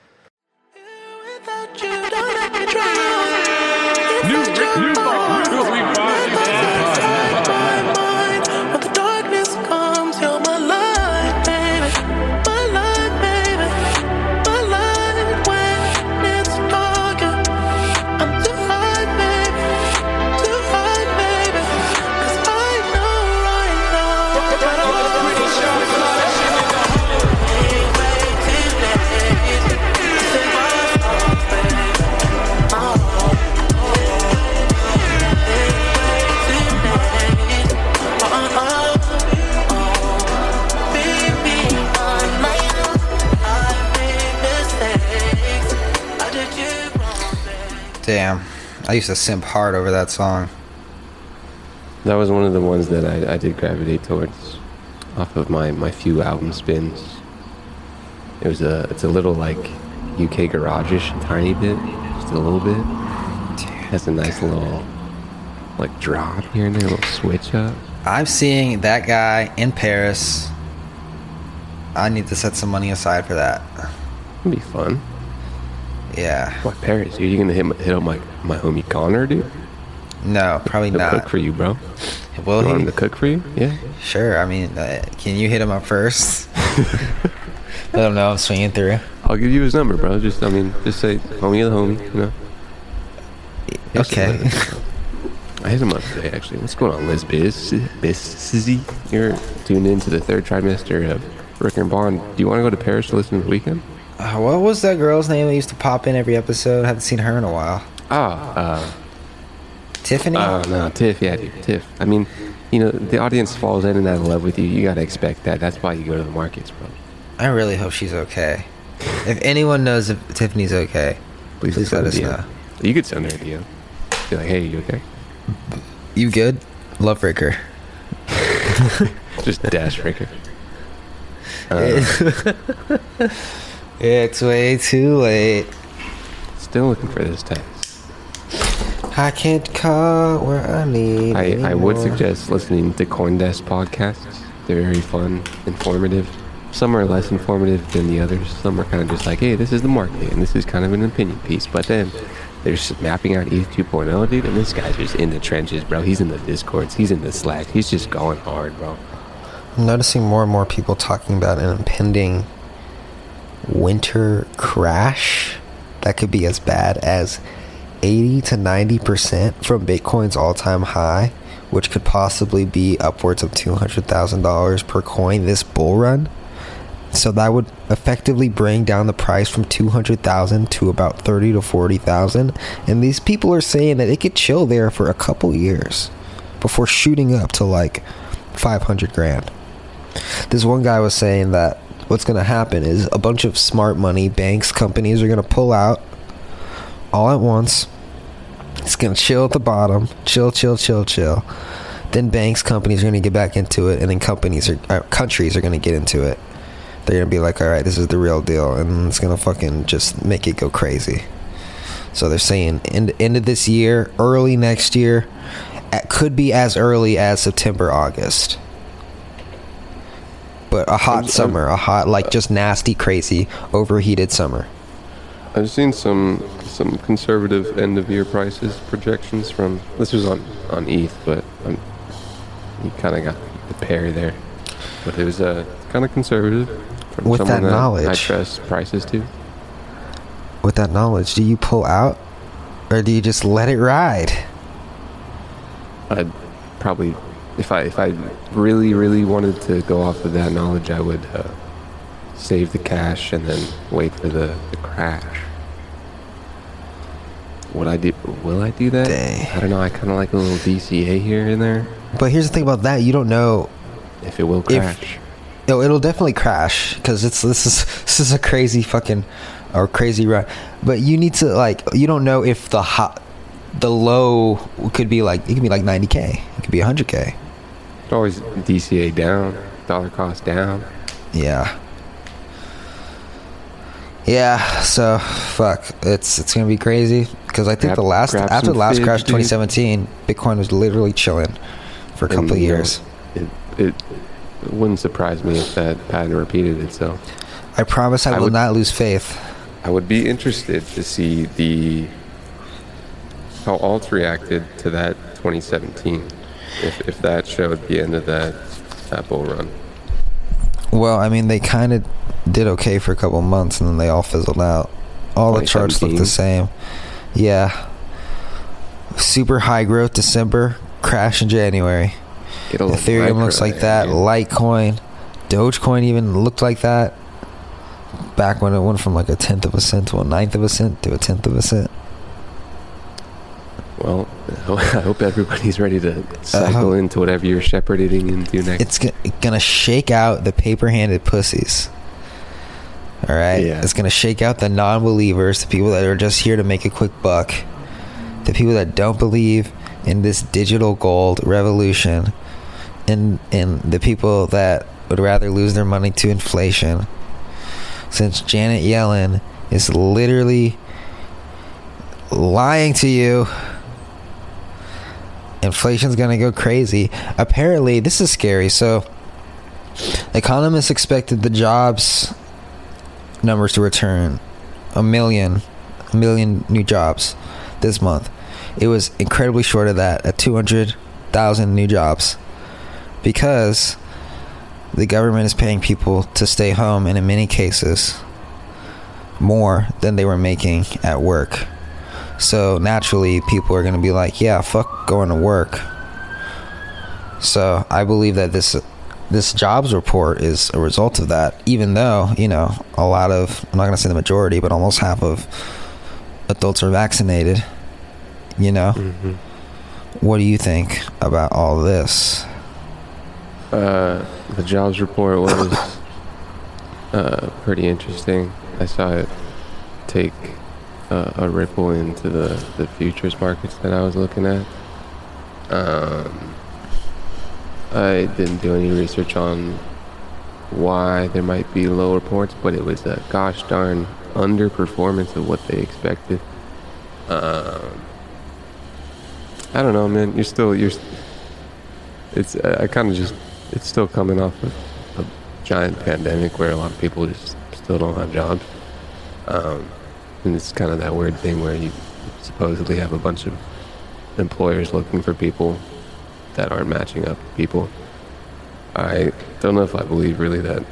Damn, I used to simp hard over that song. That was one of the ones that I did gravitate towards off of my few album spins. It's a little like UK garage-ish, a tiny bit, just a little bit. Has a nice little like drop here and there, a little switch up. I'm seeing that guy in Paris. I need to set some money aside for that. It'd be fun. Yeah. What, Paris, dude? You gonna hit up my homie Connor, dude? No, probably He'll not. cook for you, bro. Will You want he? him to cook for you? Yeah. Sure. I mean, can you hit him up first? Let him know I'm swinging through. I'll give you his number, bro. Just say homie of the homie, you know. Okay. I hit him up today, actually. What's going on, Liz Bizzy? You're tuned into the third trimester of Ricker and Bond. Do you want to go to Paris to listen to the weekend? What was that girl's name that used to pop in every episode? Haven't seen her in a while. Tiffany? Oh, no, Tiff, yeah, dude, Tiff. I mean, you know, the audience falls in and out of love with you. You gotta expect that. That's why you go to the markets, bro. I really hope she's okay. If anyone knows if Tiffany's okay, please let us know. You could send her a DM. Be like, hey, you okay? You good? Love Ricker. Just dash Ricker. It's way too late. Still looking for this text. I can't call where I need. I would suggest listening to CoinDesk podcasts. They're very fun, informative. some are less informative than the others. Some are kind of just like, hey, this is the market, and this is kind of an opinion piece. But then they're just mapping out ETH 2.0, dude, and this guy's just in the trenches, bro. He's in the Discords. He's in the Slack. He's just going hard, bro. I'm noticing more and more people talking about an impending winter crash that could be as bad as 80 to 90% from Bitcoin's all-time high, which could possibly be upwards of $200,000 per coin this bull run. So that would effectively bring down the price from 200,000 to about 30 to 40,000. And these people are saying that it could chill there for a couple years before shooting up to like 500 grand. This one guy was saying that what's going to happen is a bunch of smart money banks, companies are going to pull out all at once. It's going to chill at the bottom. Chill. Then banks, companies are going to get back into it. And then countries are going to get into it. They're going to be like, all right, this is the real deal. And it's going to fucking just make it go crazy. So they're saying end of this year, early next year. It could be as early as September, August. But a hot summer. A hot, like just nasty, crazy, overheated summer. I've seen some conservative end of year prices projections from, this was on ETH, but you kind of got the pair there. But it was kind of conservative. From with that knowledge, I trust prices too. With that knowledge, do you pull out, or do you just let it ride? I'd probably, if I really wanted to go off of that knowledge, I would save the cash and then wait for the crash. Will I do that? Dang. I don't know. I kind of like a little DCA here and there. But here's the thing about that: you don't know if it will crash. It'll definitely crash because this is a crazy fucking or crazy run. But you need to you don't know if the low could be like, it could be like 90K, it could be 100K. It's always DCA down, dollar cost down. Yeah. So fuck, it's gonna be crazy because I think after the last crash in 2017, Bitcoin was literally chilling for a couple of years. It wouldn't surprise me if that pattern repeated itself. I promise I will not lose faith. I would be interested to see how alt reacted to that 2017, if that showed the end of that bull run. Well, I mean, they kind of did okay for a couple months, and then they all fizzled out. All the charts look the same. Yeah. Super high growth December, crash in January. Ethereum looks like that. Litecoin, Dogecoin even looked like that. Back when it went from like 1/10 of a cent to 1/9 of a cent to 1/10 of a cent. Well, I hope everybody's ready to cycle into whatever you're shepherding into next. It's gonna shake out the paper-handed pussies. All right? Yeah. It's gonna shake out the non-believers, the people that are just here to make a quick buck, the people that don't believe in this digital gold revolution, and the people that would rather lose their money to inflation. Since Janet Yellen is literally lying to you, inflation's gonna go crazy. Apparently, this is scary. So, economists expected the jobs numbers to return a million new jobs this month. It was incredibly short of that at 200,000 new jobs because the government is paying people to stay home, and in many cases more than they were making at work. So naturally people are going to be like, yeah, fuck going to work. So I believe that this jobs report is a result of that, even though, a lot of, I'm not going to say the majority, but almost half of adults are vaccinated. Mm-hmm. What do you think about all this? The jobs report was pretty interesting. I saw it take a ripple into the futures markets that I was looking at. I didn't do any research on why there might be low reports, but it was a gosh darn underperformance of what they expected. I don't know, man. It's still coming off of giant pandemic where a lot of people just still don't have jobs. And it's kind of that weird thing where you supposedly have a bunch of employers looking for people that aren't matching up people. I don't know if I believe really that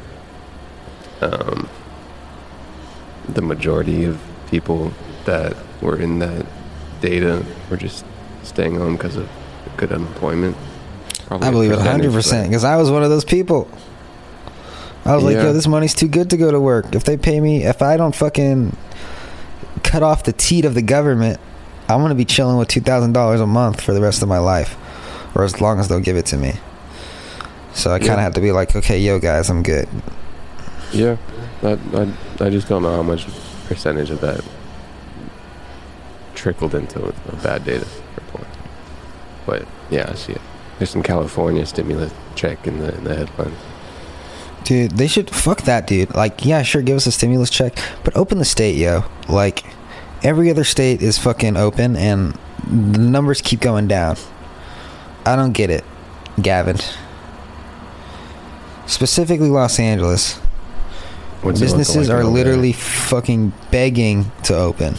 the majority of people that were in that data were just staying home because of good unemployment. Probably I believe it 100% because I was one of those people. I was like, yo, this money's too good to go to work. If they pay me, if I don't fucking cut off the teat of the government, I'm going to be chilling with $2,000 a month for the rest of my life, or as long as they'll give it to me. So I kind of have to be like, okay, yo, guys, I'm good. Yeah, I just don't know how much percentage of that trickled into a bad data report. But yeah, I see it. There's some California stimulus check in the headlines. Dude, they should fuck that, dude. Like, yeah, sure, give us a stimulus check, but open the state, yo. Like, every other state is fucking open, and the numbers keep going down. I don't get it, Gavin. Specifically, Los Angeles. Businesses are literally fucking begging to open.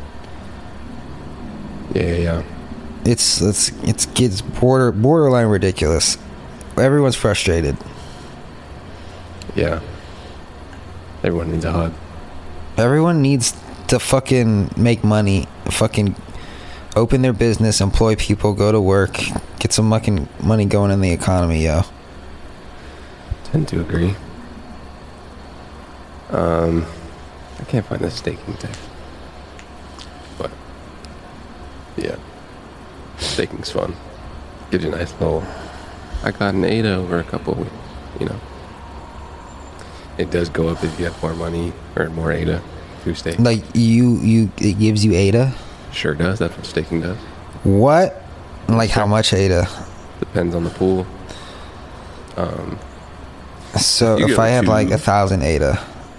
Yeah. It's borderline ridiculous. Everyone's frustrated. Yeah. Everyone needs a hug. Everyone needs to fucking make money, fucking open their business, employ people, go to work, get some fucking money going in the economy, yo. Tend to agree. I can't find the staking text. But yeah. Staking's fun. Gives you a nice little. I got an ADA over a couple weeks, you know. It does go up if you have more money or more ADA through staking. Like it gives you ADA? Sure does. That's what staking does. What? Like how much ADA? Depends on the pool. So if I had like 1,000 ADA,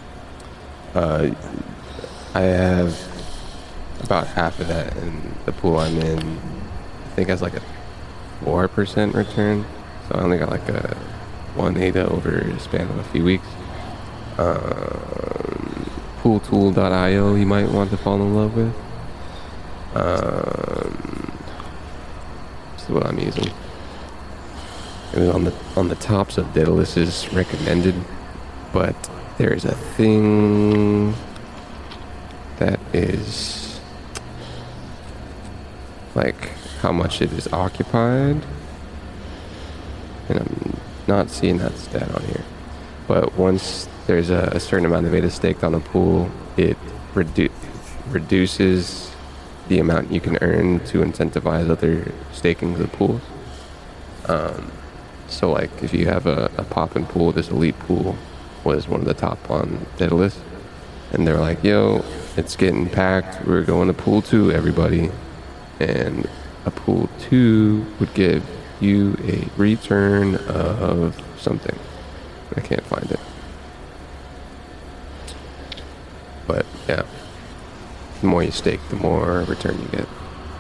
I have about half of that in the pool I'm in. I think has like a 4% return. So I only got like a 1 ADA over a span of a few weeks. Pooltool.io you might want to fall in love with. This is what I'm using. It was on the tops of Daedalus is recommended, but there is a thing that is like how much it is occupied, and I'm not seeing that stat on here. But once there's a certain amount of ADA staked on a pool, it reduces the amount you can earn to incentivize other staking of the pools. So like if you have a poppin' pool, this elite pool was one of the top on Daedalus, and they're like, yo, it's getting packed, we're going to pool 2, everybody. And a pool 2 would give you a return of something. I can't find it. But yeah, the more you stake, the more return you get.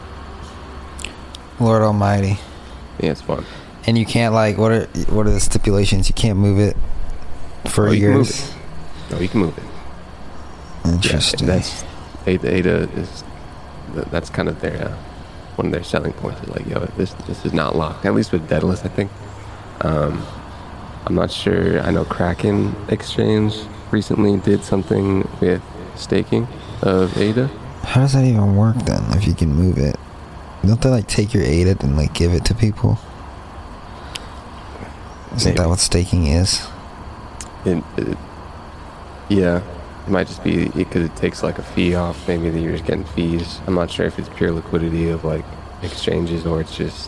Lord Almighty. Yeah, it's fun. And you can't like what are the stipulations? You can't move it for years. No, you can move it. Interesting. Yeah, that's ADA is that's kind of their one of their selling points. Is like, yo, this is not locked. At least with Daedalus, I think. I'm not sure. I know Kraken Exchange recently did something with staking of ADA. How does that even work then? If you can move it, don't they like take your ADA and like give it to people? Isn't that what staking is? Yeah, it might just be because it takes like a fee off. Maybe that you're just getting fees. I'm not sure if it's pure liquidity of like exchanges or it's just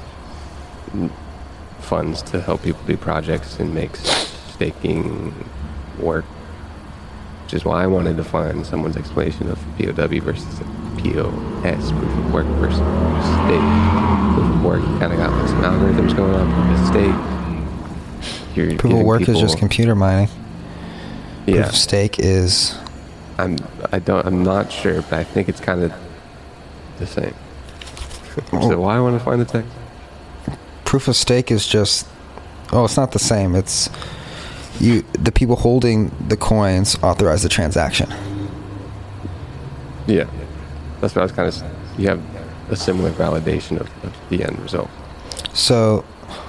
funds to help people do projects and makes staking work. Which is why I wanted to find someone's explanation of POW versus POS, proof of work versus stake. Proof of work, you kind of got like some algorithms going on. With stake, proof of work is just computer mining. Yeah. Proof of stake is. I'm not sure, but I think it's kind of the same. So why I want to find the text? Proof of stake is just. Oh, it's not the same. It's the people holding the coins authorize the transaction. Yeah, that's what I was kind of. You have a similar validation of the end result. So,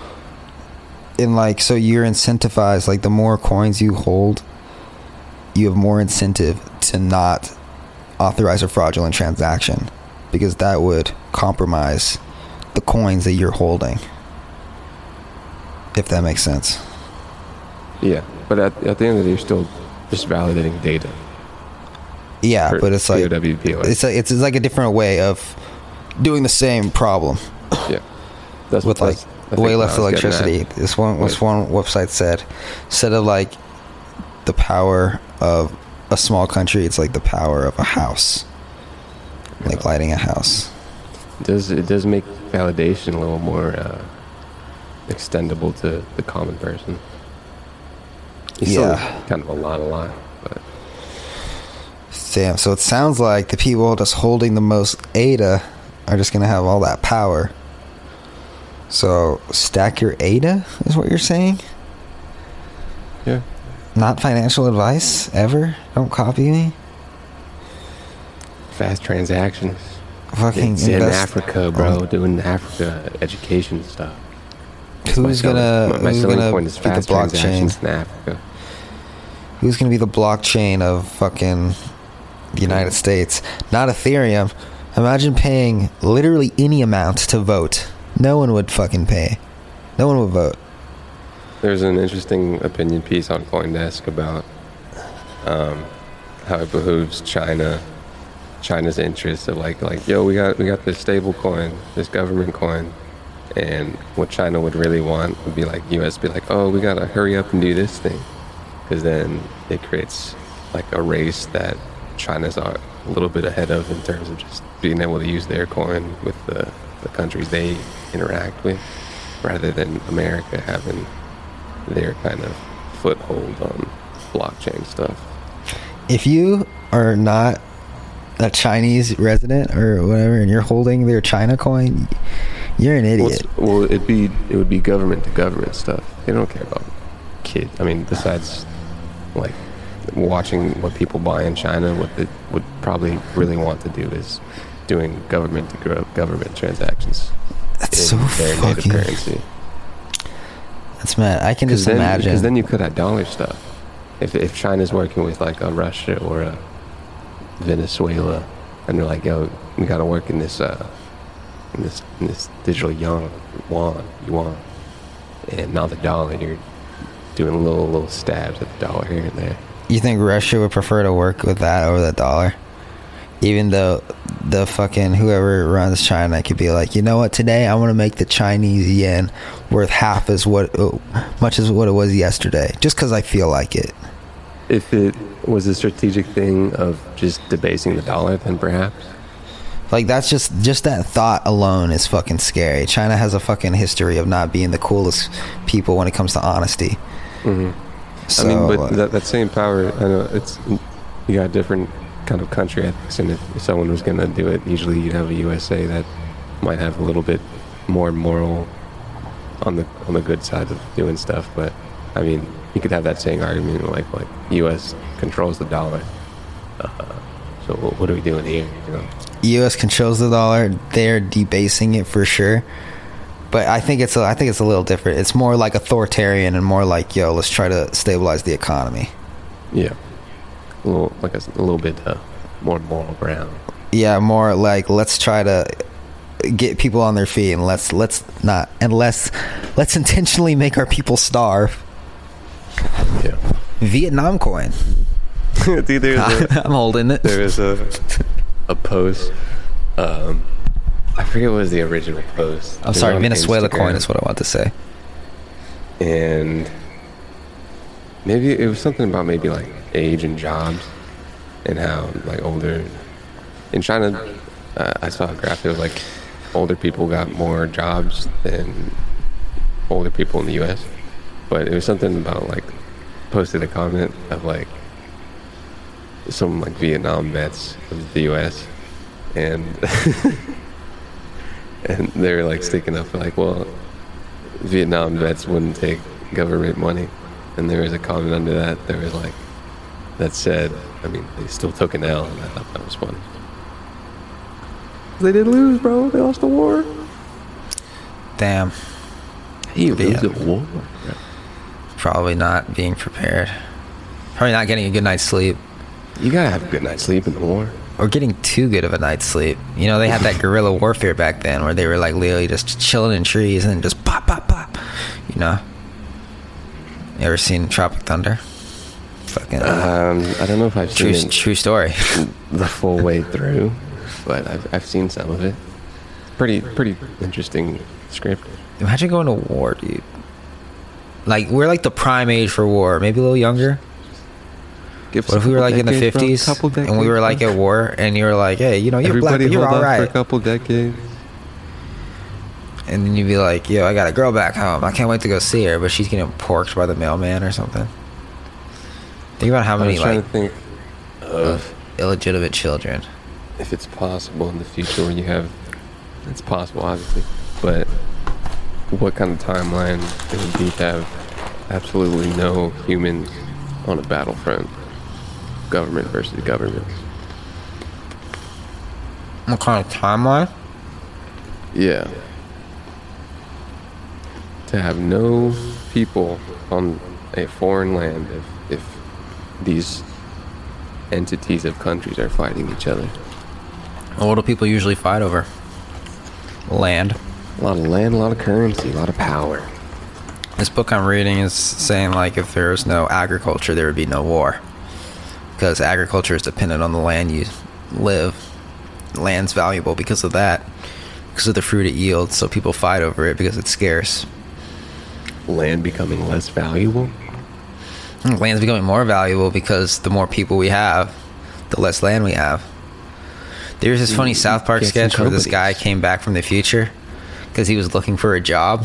so you're incentivized. Like, the more coins you hold, you have more incentive to not authorize a fraudulent transaction, because that would compromise the coins that you're holding. If that makes sense. Yeah, but at the end of the day, you're still just validating data. Yeah, but it's like it's like a different way of doing the same problem. Yeah, with like way less electricity. This one website said, instead of like the power of a small country, it's like the power of a house, like lighting a house. It does make validation a little more extendable to the common person. Yeah, kind of a lot, but damn. So it sounds like the people just holding the most ADA are just gonna have all that power. So stack your ADA is what you're saying? Yeah. Not financial advice ever. Don't copy me. Fast transactions. Fucking it's in Africa, bro. Doing Africa education stuff. Who's gonna be the blockchain in Africa? Who's gonna be the blockchain of fucking the United States? Not Ethereum. Imagine paying literally any amount to vote. No one would fucking pay. No one would vote. There's an interesting opinion piece on CoinDesk about how it behooves China's interest of like yo, we got this stable coin, this government coin, and what China would really want would be like US be like, oh, we gotta hurry up and do this thing, because then it creates like a race that China's a little bit ahead of in terms of just being able to use their coin with the countries they interact with, rather than America having their kind of foothold on blockchain stuff. If you are not a Chinese resident or whatever, and you're holding their China coin, you're an idiot. Well, it would be government to government stuff. They don't care about kids. I mean, besides like watching what people buy in China, what they would probably really want to do is doing government to government transactions. That's so fucking native currency. That's mad. I can just imagine. Because then you could have dollar stuff. If China's working with like a Russia or a Venezuela, and they're like, yo, we gotta work in this digital yuan, and not the dollar. You're doing little stabs at the dollar here and there. You think Russia would prefer to work with that over the dollar? Even though the fucking whoever runs China could be like, you know what, today I want to make the Chinese yen worth half as much as what it was yesterday, just because I feel like it. If it was a strategic thing of just debasing the dollar, then perhaps. Like, that's just that thought alone is fucking scary. China has a fucking history of not being the coolest people when it comes to honesty. Mm-hmm. So, I mean, but that same power, I know you got different kind of country ethics, and if someone was going to do it, usually you'd have a USA that might have a little bit more moral on the good side of doing stuff. But I mean, you could have that same argument like US controls the dollar, so what are we doing here, you know? US controls the dollar, they're debasing it for sure, but I think it's a little different. It's more like authoritarian and more like, yo, let's try to stabilize the economy. Yeah, a little bit more moral ground. Yeah, more like, let's try to get people on their feet, and let's intentionally make our people starve. Yeah. Vietnam coin. Dude, I'm holding it. There is a post. I forget what was the original post. I'm sorry, Venezuela coin is what I want to say. And maybe it was something about maybe like age and jobs, and how like older in China, I saw a graph. It was like older people got more jobs than older people in the U.S. But it was something about like posted a comment of like some like Vietnam vets of the U.S. and and they were like sticking up for like, well, Vietnam vets wouldn't take government money, and there was a comment under that. There was like that said, I mean, they still took an L, and I thought that was funny. They did lose, bro. They lost the war. Damn. You lose Yeah. the war. Probably not being prepared. Probably not getting a good night's sleep. You gotta have a good night's sleep in the war. Or getting too good of a night's sleep. You know, they had that guerrilla warfare back then where they were like literally just chilling in trees and just pop, pop, pop. You know? You ever seen Tropic Thunder? Fucking I don't know if I've seen it true story. the full way through, but I've seen some of it. Pretty interesting script. Imagine going to war, dude. Like, we're like the prime age for war. Maybe a little younger. What if we were like in the 50s and we were like at war and you were like, hey, you know, you're black, but you're all for a right. couple decades. And then you'd be like, yo, I got a girl back home. I can't wait to go see her, but she's getting porked by the mailman or something. Think about how I many was trying like to think of illegitimate children. if it's possible in the future where you have, it's possible obviously, but what kind of timeline it would be to have absolutely no humans on a battlefront, government versus government. What kind of timeline? Yeah. To have no people on a foreign land if these entities of countries are fighting each other. What do people usually fight over? Land. A lot of land, a lot of currency, a lot of power. This book I'm reading is saying like if there was no agriculture, there would be no war. Because agriculture is dependent on the land you live. Land's valuable because of that. Because of the fruit it yields, so people fight over it because it's scarce. Land becoming less valuable? Land's becoming more valuable because the more people we have, the less land we have. There's this funny South Park Get some sketch where this companies. guy came back from the future because he was looking for a job.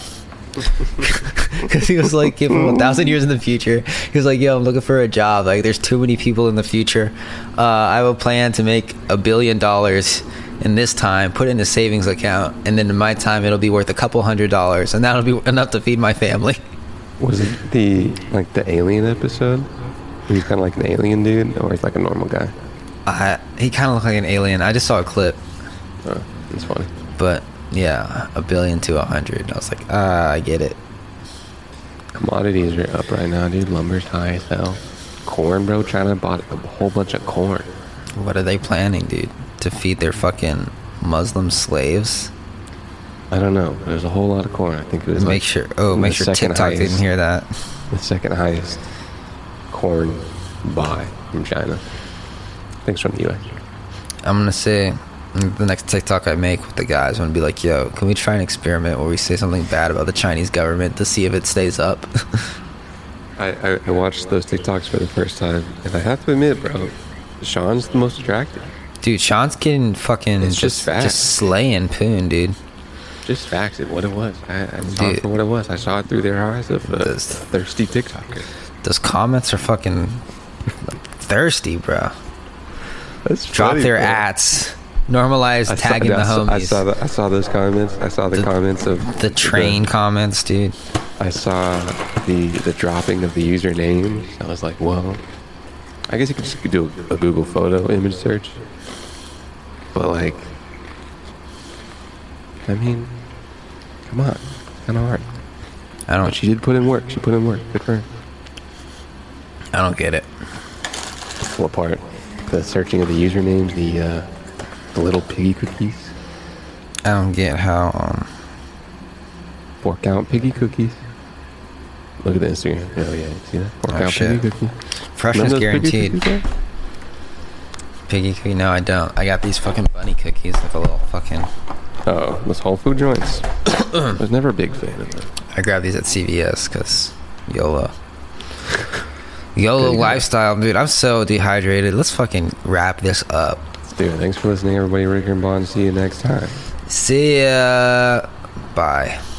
Because he was like, give him 1,000 years in the future. He was like, yo, I'm looking for a job. Like, there's too many people in the future. I have a plan to make $1 billion in this time, put it in a savings account, and then in my time, it'll be worth a couple $100s, and that'll be enough to feed my family. Was it the alien episode? He's kind of like an alien dude, or he's like a normal guy? He kind of looked like an alien. I just saw a clip. Oh, that's funny. But yeah, $1 billion to 100. I was like, I get it. Commodities are up right now, dude. Lumber's high as hell. Corn, bro. China bought a whole bunch of corn. What are they planning, dude? To feed their fucking Muslim slaves? I don't know. There's a whole lot of corn. I think it was Make sure TikTok didn't hear that. The second highest corn buy from China. Thanks from the US. I'm gonna say the next TikTok I make with the guys, I'm gonna be like, yo, can we try an experiment where we say something bad about the Chinese government to see if it stays up? I watched those TikToks for the first time, and I have to admit, bro, Sean's the most attractive. Dude, Sean's getting fucking It's just facts. just slaying Poon, dude. Just facts it what it was. I saw it for what it was. I saw it through their eyes of a thirsty TikToker. Those comments are fucking thirsty, bro. That's Drop funny, their bro. ats. Normalize tagging the homies. I saw those comments. I saw the comments of The train comments, dude. I saw the dropping of the usernames. I was like, well, I guess you could just do a Google photo image search. But like, I mean, come on, it's kind of hard. I don't. But she did put in work. She put in work. Good for her. I don't get it. What part? The searching of the usernames, the little piggy cookies. I don't get how. Fork out piggy cookies. Look at the Instagram. Oh yeah, see that? Fork Oh, out shit. piggy cookies. Freshness Remember those piggy guaranteed. cookies, bro? Piggy cookie? No, I don't. I got these fucking bunny cookies, like a little fucking. Oh, those Whole Food joints. I was never a big fan of them. I grabbed these at CVS because YOLO. YOLO lifestyle, dude. I'm so dehydrated. Let's fucking wrap this up. Let's do it. Thanks for listening, everybody. Ricker and Bond. See you next time. See ya. Bye.